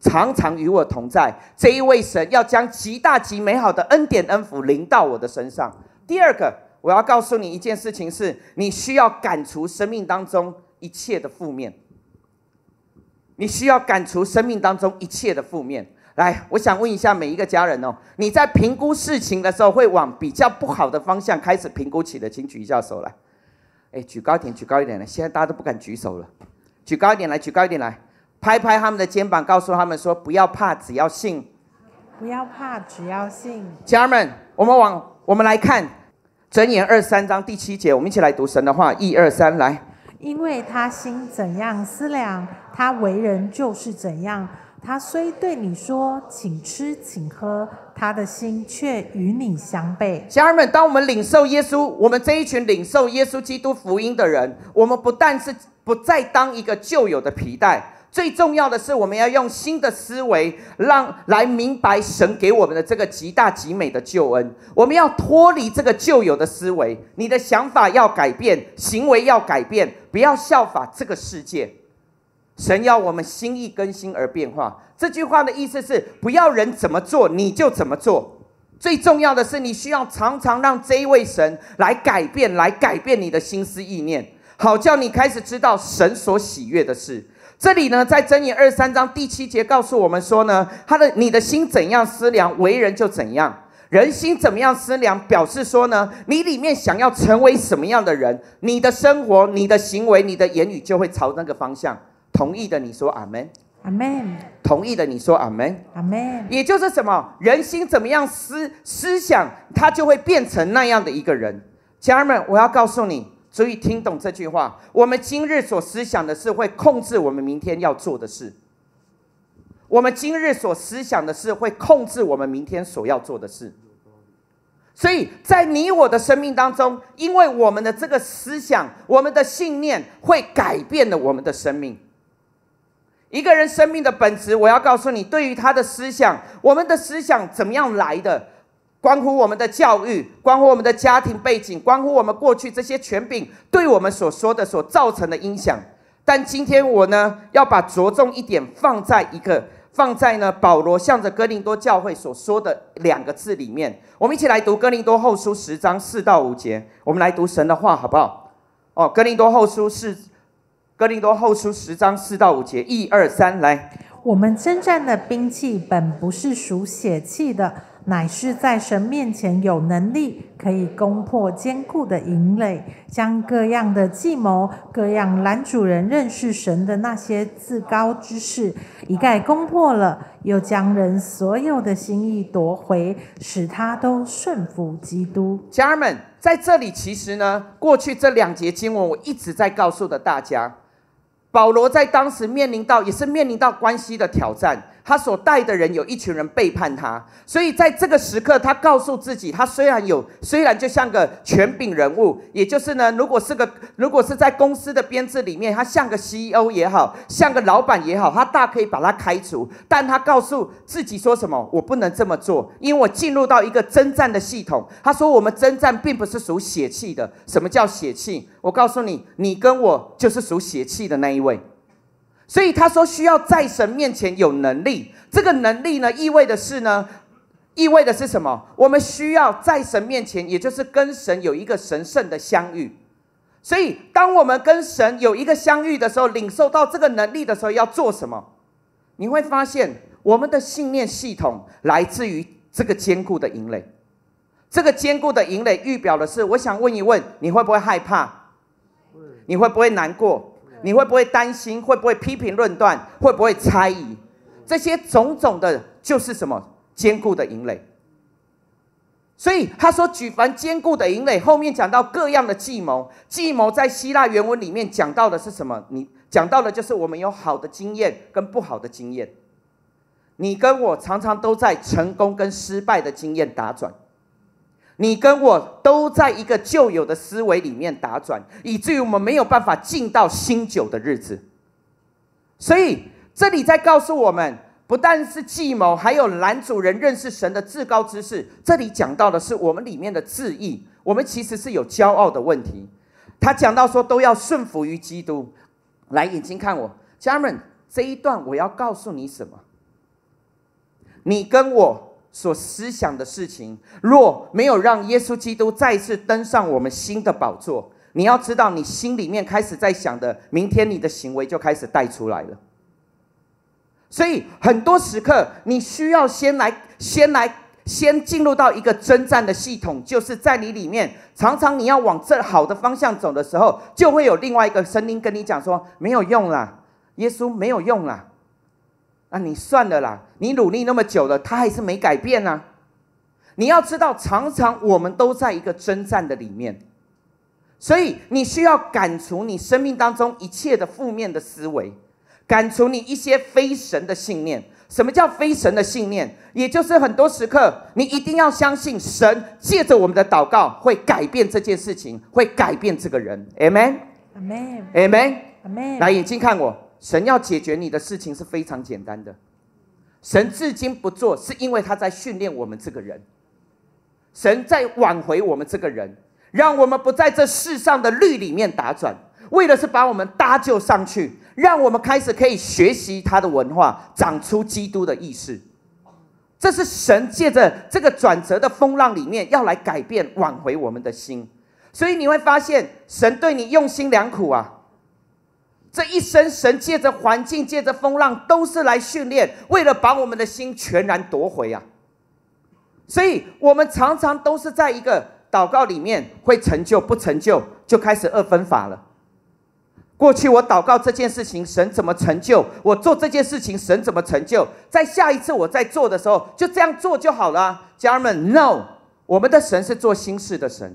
Speaker 1: 常常与我同在。这一位神要将极大极美好的恩典恩福临到我的身上。第二个，我要告诉你一件事情是，你需要赶除生命当中一切的负面。你需要赶除生命当中一切的负面。来，我想问一下每一个家人哦，你在评估事情的时候，会往比较不好的方向开始评估起的，请举一下手来。哎，举高一点，举高一点来。现在大家都不敢举手了，举高一点来，举高一点来，拍拍他们的肩膀，告诉他们说：不要怕，只要信。
Speaker 2: 不要怕，只要信。
Speaker 1: 家人们，我们往我们来看箴言二三章第七节，我们一起来读神的话。一二三，来。
Speaker 2: 因为他心怎样思量，他为人就是怎样。他虽对你说请吃请喝，他的心却与你相悖。
Speaker 1: 家人们，当我们领受耶稣，我们这一群领受耶稣基督福音的人，我们不但是不再当一个旧有的皮带，最重要的是我们要用新的思维让来明白神给我们的这个极大极美的救恩。我们要脱离这个旧有的思维，你的想法要改变，行为要改变，不要效法这个世界。神要我们心意更新而变化。这句话的意思是，不要人怎么做你就怎么做，最重要的是你需要常常让这一位神来改变，来改变你的心思意念，好叫你开始知道神所喜悦的事。这里呢，在箴言二三章第七节告诉我们说呢，他的你的心怎样思量，为人就怎样。人心怎么样思量，表示说呢，你里面想要成为什么样的人，你的生活、你的行为、你的言语就会朝那个方向。同意的你说阿们。
Speaker 2: 阿们。
Speaker 1: 同意的你说阿们。
Speaker 2: 阿们。
Speaker 1: 也就是什么？人心怎么样思思想，他就会变成那样的一个人。家人们，我要告诉你，注意听懂这句话。我们今日所思想的事，会控制我们明天要做的事。我们今日所思想的事，会控制我们明天所要做的事。所以在你我的生命当中，因为我们的这个思想，我们的信念会改变了我们的生命。一个人生命的本质，我要告诉你，对于他的思想，我们的思想怎么样来的，关乎我们的教育，关乎我们的家庭背景，关乎我们过去这些权柄对我们所说的所造成的影响。但今天我呢，要把着重一点放在一个放在呢保罗向着哥林多教会所说的两个字里面。我们一起来读哥林多后书十章四到五节，我们来读神的话好不好？哦，哥林多后书是哥林多后书十章四到五节，一二三，来。
Speaker 2: 我们征战的兵器本不是属血气的，乃是在神面前有能力，可以攻破坚固的营垒，将各样的计谋、各样拦阻人认识神的那些自高之事一概攻破了，又将人所有的心意夺回，使他都顺服基督。
Speaker 1: 家人们，在这里其实呢，过去这两节经文我一直在告诉的大家，保罗在当时面临到也是面临到关系的挑战，他所带的人有一群人背叛他，所以在这个时刻他告诉自己，他虽然有虽然就像个权柄人物，也就是呢，如果是个如果是在公司的编制里面，他像个 C E O 也好，像个老板也好，他大可以把他开除，但他告诉自己说什么？我不能这么做，因为我进入到一个征战的系统。他说我们征战并不是属血气的。什么叫血气？我告诉你，你跟我就是属血气的那一位。所以他说需要在神面前有能力，这个能力呢，意味的是呢，意味的是什么？我们需要在神面前，也就是跟神有一个神圣的相遇。所以当我们跟神有一个相遇的时候，领受到这个能力的时候，要做什么？你会发现我们的信念系统来自于这个坚固的营垒。这个坚固的营垒预表的是，我想问一问，你会不会害怕？你会不会难过？你会不会担心？会不会批评论断？会不会猜疑？这些种种的，就是什么？坚固的营垒。所以他说，举凡坚固的营垒，后面讲到各样的计谋。计谋在希腊原文里面讲到的是什么？你讲到的就是我们有好的经验跟不好的经验。你跟我常常都在成功跟失败的经验打转。你跟我都在一个旧有的思维里面打转，以至于我们没有办法进到新酒的日子。所以这里在告诉我们，不但是计谋，还有拦阻人认识神的至高之事。这里讲到的是我们里面的自义，我们其实是有骄傲的问题。他讲到说都要顺服于基督。来，眼睛看我，家人们，这一段我要告诉你什么？ 你跟我所思想的事情，若没有让耶稣基督再次登上我们新的宝座，你要知道，你心里面开始在想的，明天你的行为就开始带出来了。所以很多时刻，你需要先来，先来，先进入到一个征战的系统，就是在你里面，常常你要往这好的方向走的时候，就会有另外一个声音跟你讲说：没有用啦，耶稣没有用啦，啊，你算了啦，你努力那么久了，他还是没改变啊。你要知道，常常我们都在一个征战的里面。所以你需要赶除你生命当中一切的负面的思维，赶除你一些非神的信念。什么叫非神的信念？也就是很多时刻你一定要相信神借着我们的祷告会改变这件事情，会改变这个人。 Amen
Speaker 2: Amen
Speaker 1: Amen
Speaker 2: Amen。
Speaker 1: 来，眼睛看我，神要解决你的事情是非常简单的。神至今不做，是因为他在训练我们这个人，神在挽回我们这个人，让我们不在这世上的律里面打转，为的是把我们搭救上去，让我们开始可以学习他的文化，长出基督的意识。这是神借着这个转折的风浪里面要来改变挽回我们的心。所以你会发现神对你用心良苦啊，这一生神借着环境，借着风浪，都是来训练，为了把我们的心全然夺回啊。所以我们常常都是在一个祷告里面，会成就不成就就开始二分法了。过去我祷告这件事情，神怎么成就？我做这件事情，神怎么成就？在下一次我在做的时候，就这样做就好了啊。家人们 ，No， 我们的神是做新事的神。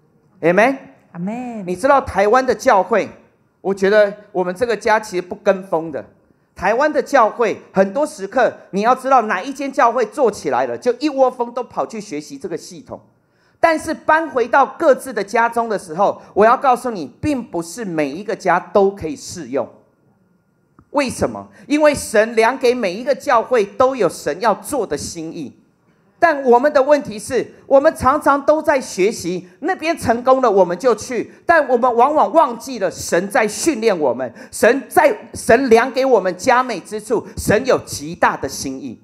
Speaker 1: Amen
Speaker 2: Amen。
Speaker 1: 你知道台湾的教会，我觉得我们这个家其实不跟风的。台湾的教会很多时刻，你要知道哪一间教会做起来了，就一窝蜂都跑去学习这个系统。但是搬回到各自的家中的时候，我要告诉你，并不是每一个家都可以适用。为什么？因为神量给每一个教会都有神要做的心意。但我们的问题是，我们常常都在学习，那边成功了我们就去，但我们往往忘记了神在训练我们，神在神量给我们佳美之处，神有极大的心意。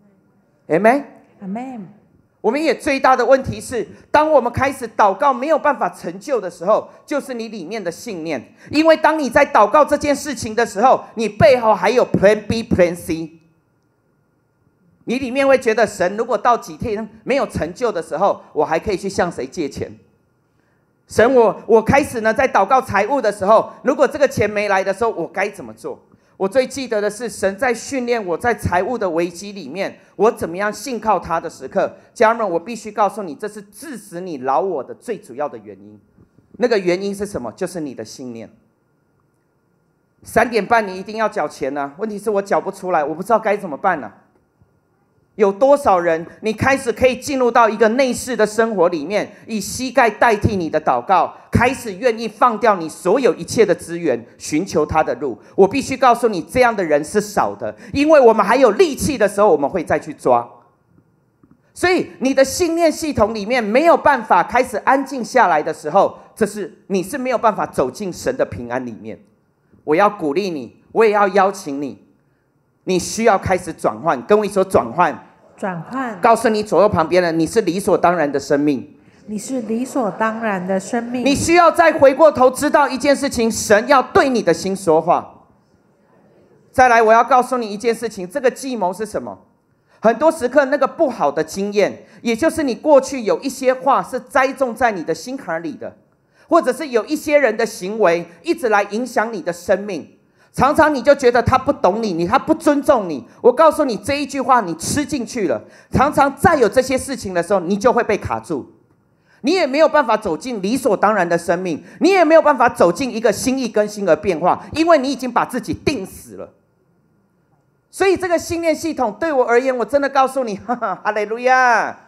Speaker 1: Amen
Speaker 2: Amen。
Speaker 1: 我们也最大的问题是，当我们开始祷告没有办法成就的时候，就是你里面的信念。因为当你在祷告这件事情的时候，你背后还有 Plan B、Plan C。你里面会觉得，神如果到几天没有成就的时候，我还可以去向谁借钱？神我，我开始呢在祷告财务的时候，如果这个钱没来的时候，我该怎么做？我最记得的是，神在训练我在财务的危机里面，我怎么样信靠他的时刻。家人们，我必须告诉你，这是致使你老我的最主要的原因。那个原因是什么？就是你的信念。三点半你一定要缴钱啊，问题是我缴不出来，我不知道该怎么办啊。有多少人你开始可以进入到一个内室的生活里面，以膝盖代替你的祷告，开始愿意放掉你所有一切的资源，寻求他的路？我必须告诉你，这样的人是少的，因为我们还有力气的时候，我们会再去抓。所以你的信念系统里面没有办法开始安静下来的时候，这是你是没有办法走进神的平安里面。我要鼓励你，我也要邀请你，你需要开始转换。跟我一说转换。
Speaker 2: 转换。
Speaker 1: 告诉你左右旁边人，你是理所当然的生命，
Speaker 2: 你是理所当然的生命。
Speaker 1: 你需要再回过头知道一件事情，神要对你的心说话。再来，我要告诉你一件事情，这个计谋是什么？很多时刻那个不好的经验，也就是你过去有一些话是栽种在你的心坎里的，或者是有一些人的行为一直来影响你的生命。常常你就觉得他不懂你，你他不尊重你。我告诉你，这一句话你吃进去了，常常再有这些事情的时候，你就会被卡住，你也没有办法走进理所当然的生命，你也没有办法走进一个心意更新而变化，因为你已经把自己定死了。所以这个信念系统对我而言，我真的告诉你，哈哈，哈利路亚！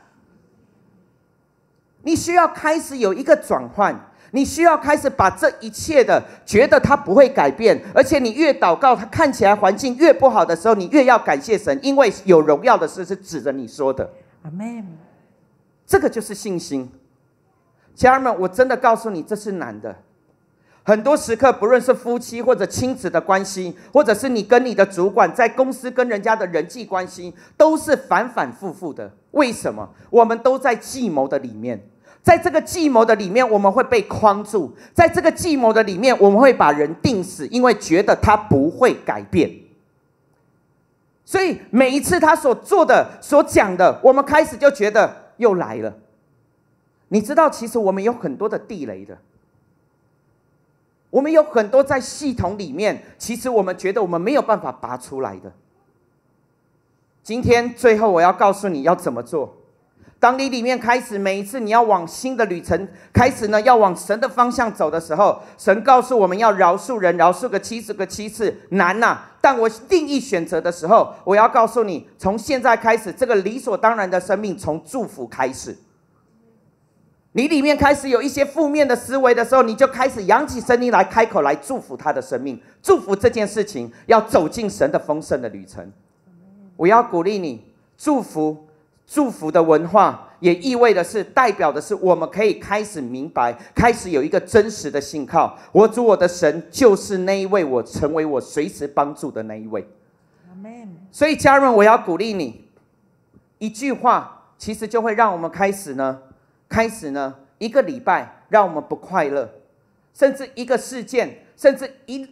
Speaker 1: 你需要开始有一个转换。你需要开始把这一切的觉得它不会改变，而且你越祷告，它看起来环境越不好的时候，你越要感谢神，因为有荣耀的事是指着你说的。
Speaker 2: 阿们。
Speaker 1: 这个就是信心。家人们，我真的告诉你，这是难的。 很多时刻，不论是夫妻或者亲子的关系，或者是你跟你的主管在公司跟人家的人际关系，都是反反复复的。为什么？我们都在计谋的里面，在这个计谋的里面，我们会被框住，在这个计谋的里面，我们会把人定死，因为觉得他不会改变。所以每一次他所做的、所讲的，我们开始就觉得又来了。你知道，其实我们有很多的地雷的。我们有很多在系统里面，其实我们觉得我们没有办法拔出来的。今天最后我要告诉你要怎么做。当你里面开始每一次你要往新的旅程开始呢，要往神的方向走的时候，神告诉我们要饶恕人，饶恕个七十个七次，难呐、啊！但我定义选择的时候，我要告诉你，从现在开始，这个理所当然的生命从祝福开始。你里面开始有一些负面的思维的时候，你就开始扬起声音来开口来祝福他的生命，祝福这件事情要走进神的丰盛的旅程。我要鼓励你，祝福祝福的文化也意味的是，代表的是我们可以开始明白，开始有一个真实的信靠，我主我的神就是那一位，我成为我随时帮助的那一位。所以家人们，我要鼓励你，一句话其实就会让我们开始呢开始呢，一个礼拜让我们不快乐，甚至一个事件，甚至一，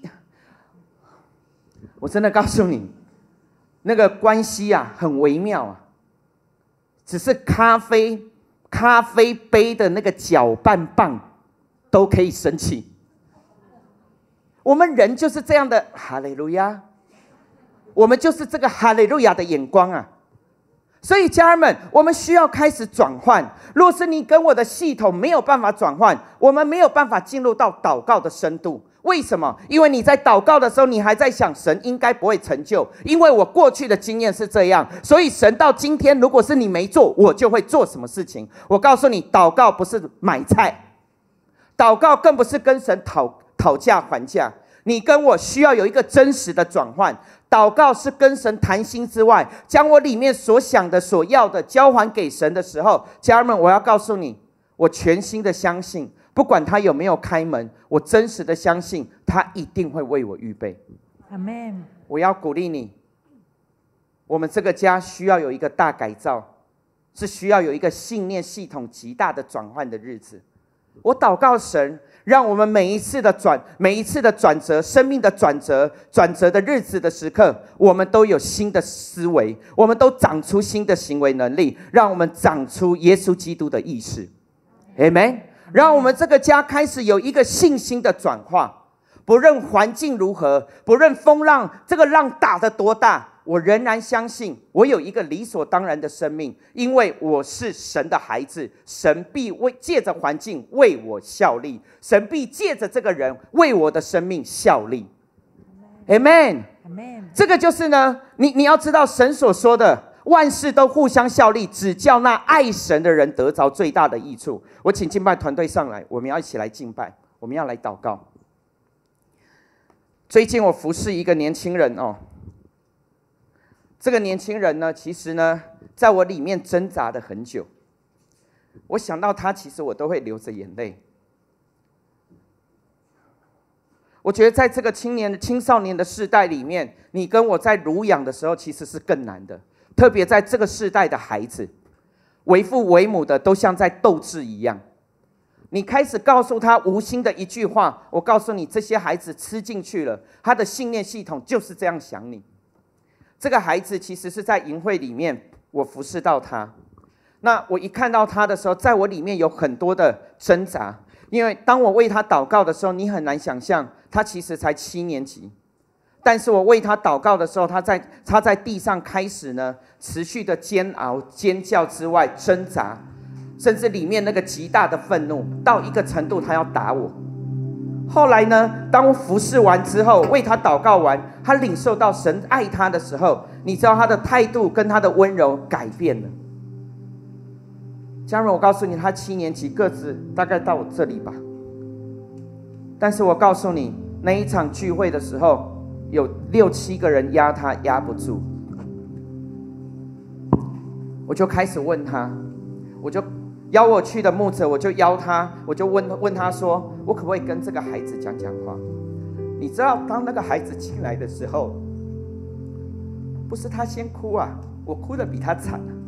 Speaker 1: 我真的告诉你，那个关系啊，很微妙啊，只是咖啡咖啡杯的那个搅拌棒都可以生气。我们人就是这样的，哈利路亚，我们就是这个哈利路亚的眼光啊。所以家人们，我们需要开始转换。若是你跟我的系统没有办法转换，我们没有办法进入到祷告的深度。为什么？因为你在祷告的时候，你还在想神应该不会成就，因为我过去的经验是这样，所以神到今天，如果是你没做，我就会做什么事情。我告诉你，祷告不是买菜，祷告更不是跟神讨讨价还价。你跟我需要有一个真实的转换。祷告是跟神谈心之外，将我里面所想的、所要的交还给神的时候，家人们，我要告诉你，我全心的相信，不管他有没有开门，我真实的相信他一定会为我预备。
Speaker 2: 阿们。
Speaker 1: 我要鼓励你，我们这个家需要有一个大改造，是需要有一个信念系统极大的转换的日子。我祷告神，让我们每一次的转每一次的转折，生命的转折转折的日子的时刻，我们都有新的思维，我们都长出新的行为能力，让我们长出耶稣基督的意识。 Amen。 让我们这个家开始有一个信心的转化，不论环境如何，不论风浪这个浪打得多大，我仍然相信我有一个理所当然的生命，因为我是神的孩子，神必为借着环境为我效力，神必借着这个人为我的生命效力。 Amen。 这个就是呢，你你要知道神所说的万事都互相效力，只叫那爱神的人得着最大的益处。我请敬拜团队上来，我们要一起来敬拜，我们要来祷告。最近我服侍一个年轻人哦，这个年轻人呢，其实呢，在我里面挣扎了很久。我想到他，其实我都会流着眼泪。我觉得在这个青年的青少年的世代里面，你跟我在乳养的时候，其实是更难的。特别在这个世代的孩子，为父为母的都像在斗智一样。你开始告诉他无心的一句话，我告诉你，这些孩子吃进去了，他的信念系统就是这样想你。这个孩子其实是在营会里面，我服侍到他。那我一看到他的时候，在我里面有很多的挣扎，因为当我为他祷告的时候，你很难想象他其实才七年级。但是我为他祷告的时候，他在他在地上开始呢，持续的煎熬、尖叫之外挣扎，甚至里面那个极大的愤怒，到一个程度他要打我。后来呢，当我服侍完之后，为他祷告完，他领受到神爱他的时候，你知道他的态度跟他的温柔改变了。家人，我告诉你，他七年级，个子大概到我这里吧。但是我告诉你，那一场聚会的时候，有六七个人压他，压不住。我就开始问他，我就邀我去的牧者，我就邀他，我就问问他说，我可不可以跟这个孩子讲讲话？你知道，当那个孩子进来的时候，不是他先哭啊，我哭得比他惨啊。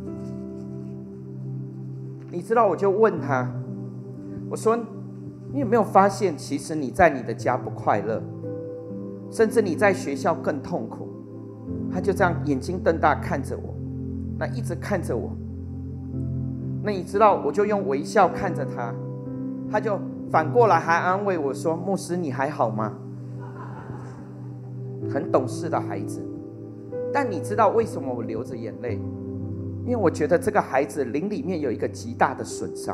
Speaker 1: 你知道，我就问他，我说，你有没有发现，其实你在你的家不快乐，甚至你在学校更痛苦？他就这样眼睛瞪大看着我，那一直看着我。那你知道，我就用微笑看着他，他就反过来还安慰我说：“牧师，你还好吗？”很懂事的孩子，但你知道为什么我流着眼泪？因为我觉得这个孩子灵里面有一个极大的损伤，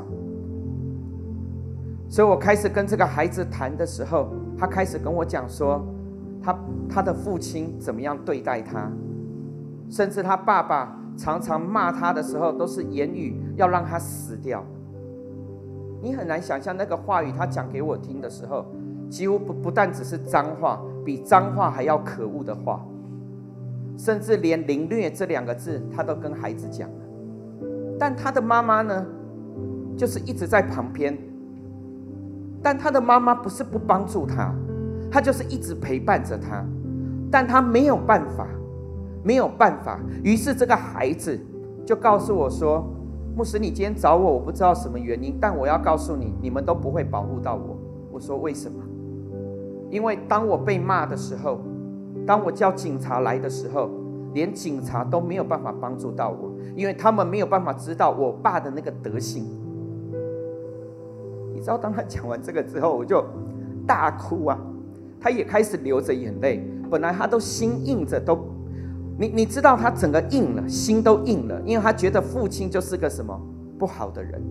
Speaker 1: 所以我开始跟这个孩子谈的时候，他开始跟我讲说，他他的父亲怎么样对待他，甚至他爸爸常常骂他的时候，都是言语要让他死掉。你很难想象那个话语，他讲给我听的时候，几乎 不, 不但只是脏话，比脏话还要可恶的话，甚至连凌虐这两个字，他都跟孩子讲了。但他的妈妈呢，就是一直在旁边。但他的妈妈不是不帮助他，他就是一直陪伴着他，但他没有办法。没有办法，于是这个孩子就告诉我说：“牧师，你今天找我，我不知道什么原因，但我要告诉你，你们都不会保护到我。”我说：“为什么？”因为当我被骂的时候，当我叫警察来的时候，连警察都没有办法帮助到我，因为他们没有办法知道我爸的那个德行。你知道，当他讲完这个之后，我就大哭啊，他也开始流着眼泪。本来他都心硬着，都。你, 你知道他整个硬了，心都硬了，因为他觉得父亲就是个什么不好的人。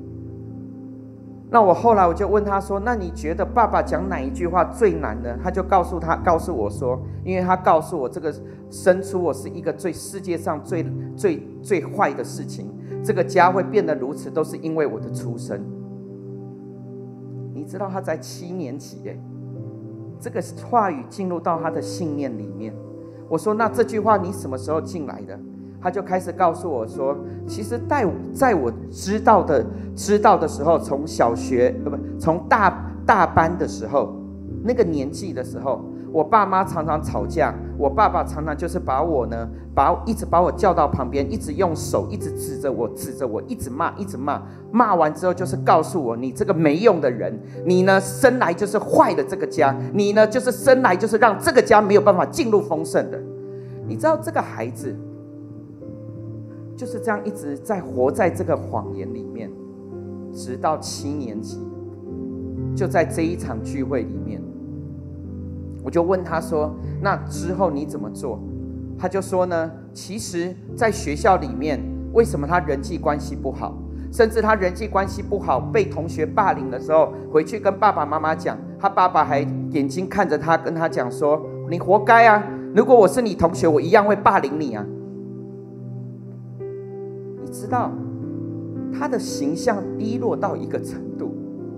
Speaker 1: 那我后来我就问他说：“那你觉得爸爸讲哪一句话最难呢？”他就告诉他，告诉我说：“因为他告诉我，这个生出我是一个最世界上最最最坏的事情，这个家会变得如此，都是因为我的出生。”你知道他才七年级耶，这个话语进入到他的信念里面。我说：“那这句话你什么时候进来的？”他就开始告诉我说：“其实在在我知道的知道的时候，从小学不从大大班的时候，那个年纪的时候，我爸妈常常吵架，我爸爸常常就是把我呢，把一直把我叫到旁边，一直用手一直指着我，指着我，一直骂，一直骂，骂完之后就是告诉我：你这个没用的人，你呢生来就是坏了这个家，你呢就是生来就是让这个家没有办法进入丰盛的。”你知道这个孩子就是这样一直在活在这个谎言里面，直到七年级。就在这一场聚会里面，我就问他说：“那之后你怎么做？”他就说呢，其实在学校里面，为什么他人际关系不好，甚至他人际关系不好被同学霸凌的时候，回去跟爸爸妈妈讲，他爸爸还眼睛看着他，跟他讲说：“你活该啊，如果我是你同学，我一样会霸凌你啊。”你知道他的形象低落到一个程度，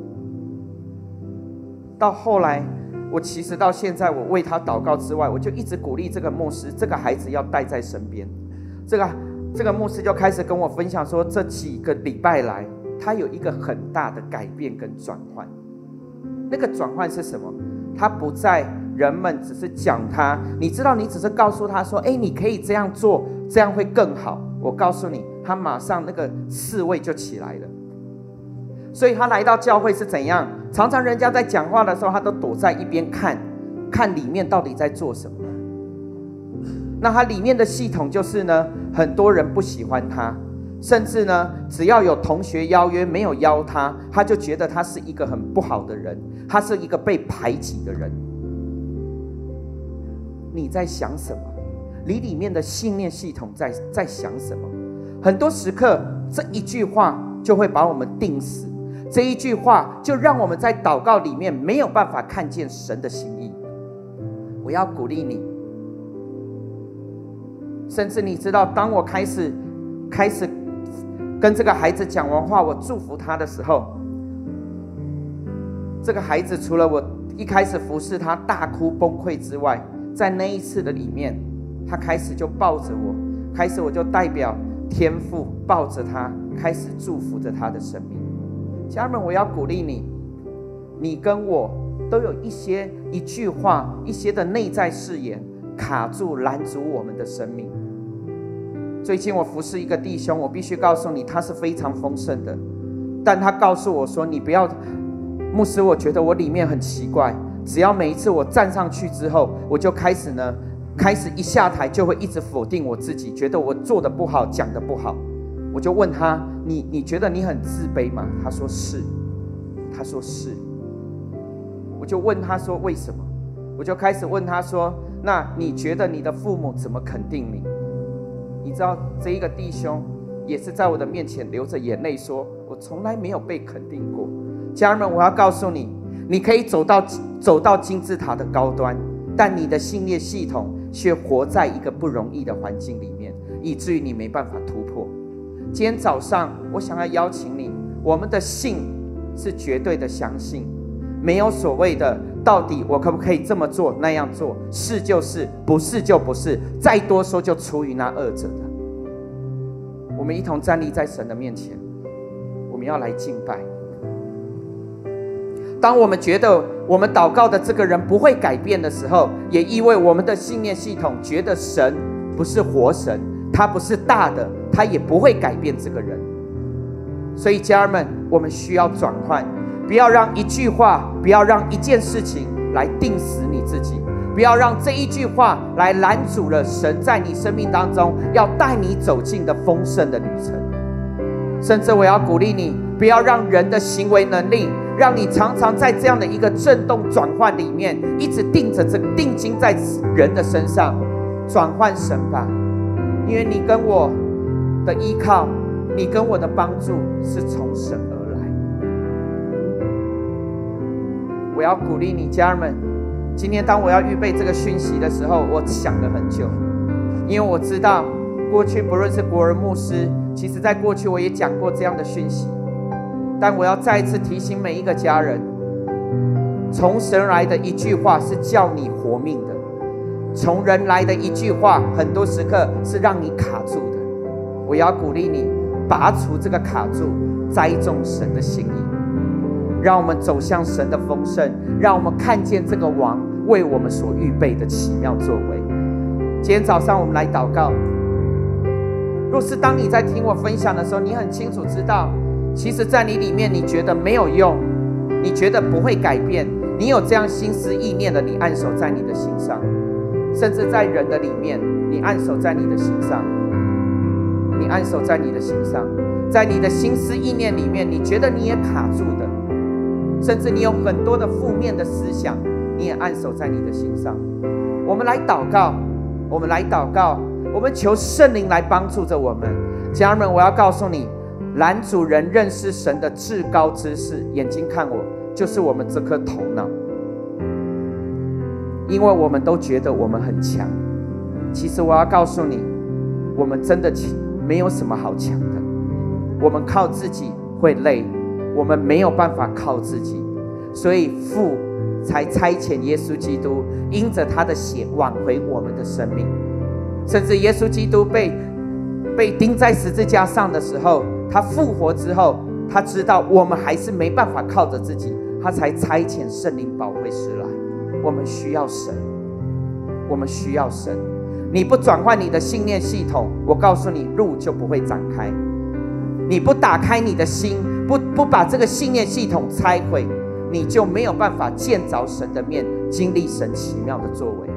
Speaker 1: 到后来我其实到现在，我为他祷告之外，我就一直鼓励这个牧师，这个孩子要带在身边。这个这个牧师就开始跟我分享说，这几个礼拜来，他有一个很大的改变跟转换。那个转换是什么？他不再人们只是讲他，你知道，你只是告诉他说：“哎，你可以这样做，这样会更好。”我告诉你，他马上那个刺猬就起来了。所以他来到教会是怎样？常常人家在讲话的时候，他都躲在一边看，看里面到底在做什么。那他里面的系统就是呢，很多人不喜欢他，甚至呢，只要有同学邀约没有邀他，他就觉得他是一个很不好的人，他是一个被排挤的人。你在想什么？你里面的信念系统在在想什么？很多时刻，这一句话就会把我们定死。这一句话就让我们在祷告里面没有办法看见神的心意。我要鼓励你，甚至你知道，当我开始开始跟这个孩子讲完话，我祝福他的时候，这个孩子除了我一开始服侍他大哭崩溃之外，在那一次的里面，他开始就抱着我，开始我就代表天父抱着他， 开始祝福着他的生命。家人们，我要鼓励你，你跟我都有一些一句话，一些的内在誓言卡住拦阻我们的生命。最近我服侍一个弟兄，我必须告诉你，他是非常丰盛的，但他告诉我说，你不要，牧师，我觉得我里面很奇怪，只要每一次我站上去之后，我就开始呢开始一下台就会一直否定我自己，觉得我做的不好，讲的不好。我就问他，你你觉得你很自卑吗？他说是，他说是。我就问他说为什么？我就开始问他说，那你觉得你的父母怎么肯定你？你知道这一个弟兄也是在我的面前流着眼泪说，我从来没有被肯定过。家人们，我要告诉你，你可以走到走到金字塔的高端，但你的信念系统却活在一个不容易的环境里面，以至于你没办法突破。今天早上我想要邀请你，我们的信是绝对的相信，没有所谓的到底我可不可以这么做那样做，是就是，不是就不是，再多说就出于那恶者的。我们一同站立在神的面前，我们要来敬拜。当我们觉得我们祷告的这个人不会改变的时候，也意味我们的信念系统觉得神不是活神，他不是大的，他也不会改变这个人。所以家人们，我们需要转换，不要让一句话，不要让一件事情来定死你自己，不要让这一句话来拦阻了神在你生命当中要带你走进的丰盛的旅程。甚至我要鼓励你，不要让人的行为能力让你常常在这样的一个震动转换里面一直定着这个定睛在人的身上。转换神吧，因为你跟我的依靠，你跟我的帮助是从神而来。我要鼓励你，家人们，今天当我要预备这个讯息的时候，我想了很久，因为我知道过去不论是国人牧师，其实在过去我也讲过这样的讯息，但我要再一次提醒每一个家人，从神来的一句话是叫你活命的，从人来的一句话很多时刻是让你卡住的。我要鼓励你拔除这个卡住，栽种神的心意，让我们走向神的丰盛，让我们看见这个王为我们所预备的奇妙作为。今天早上我们来祷告。若是当你在听我分享的时候，你很清楚知道，其实在你里面你觉得没有用，你觉得不会改变，你有这样心思意念的，你按手在你的心上，甚至在人的里面，你按手在你的心上，你按手在你的心上，在你的心思意念里面，你觉得你也卡住的，甚至你有很多的负面的思想，你也按手在你的心上。我们来祷告，我们来祷告，我们求圣灵来帮助着我们。家人们，我要告诉你，拦阻人认识神的至高之事，眼睛看我，就是我们这颗头脑。因为我们都觉得我们很强，其实我要告诉你，我们真的没有什么好强的。我们靠自己会累，我们没有办法靠自己，所以父才差遣耶稣基督，因着他的血挽回我们的生命。甚至耶稣基督被被钉在十字架上的时候，他复活之后，他知道我们还是没办法靠着自己，他才差遣圣灵保惠师来。我们需要神，我们需要神。你不转换你的信念系统，我告诉你，路就不会展开。你不打开你的心，不不把这个信念系统拆毁，你就没有办法见着神的面，经历神奇妙的作为。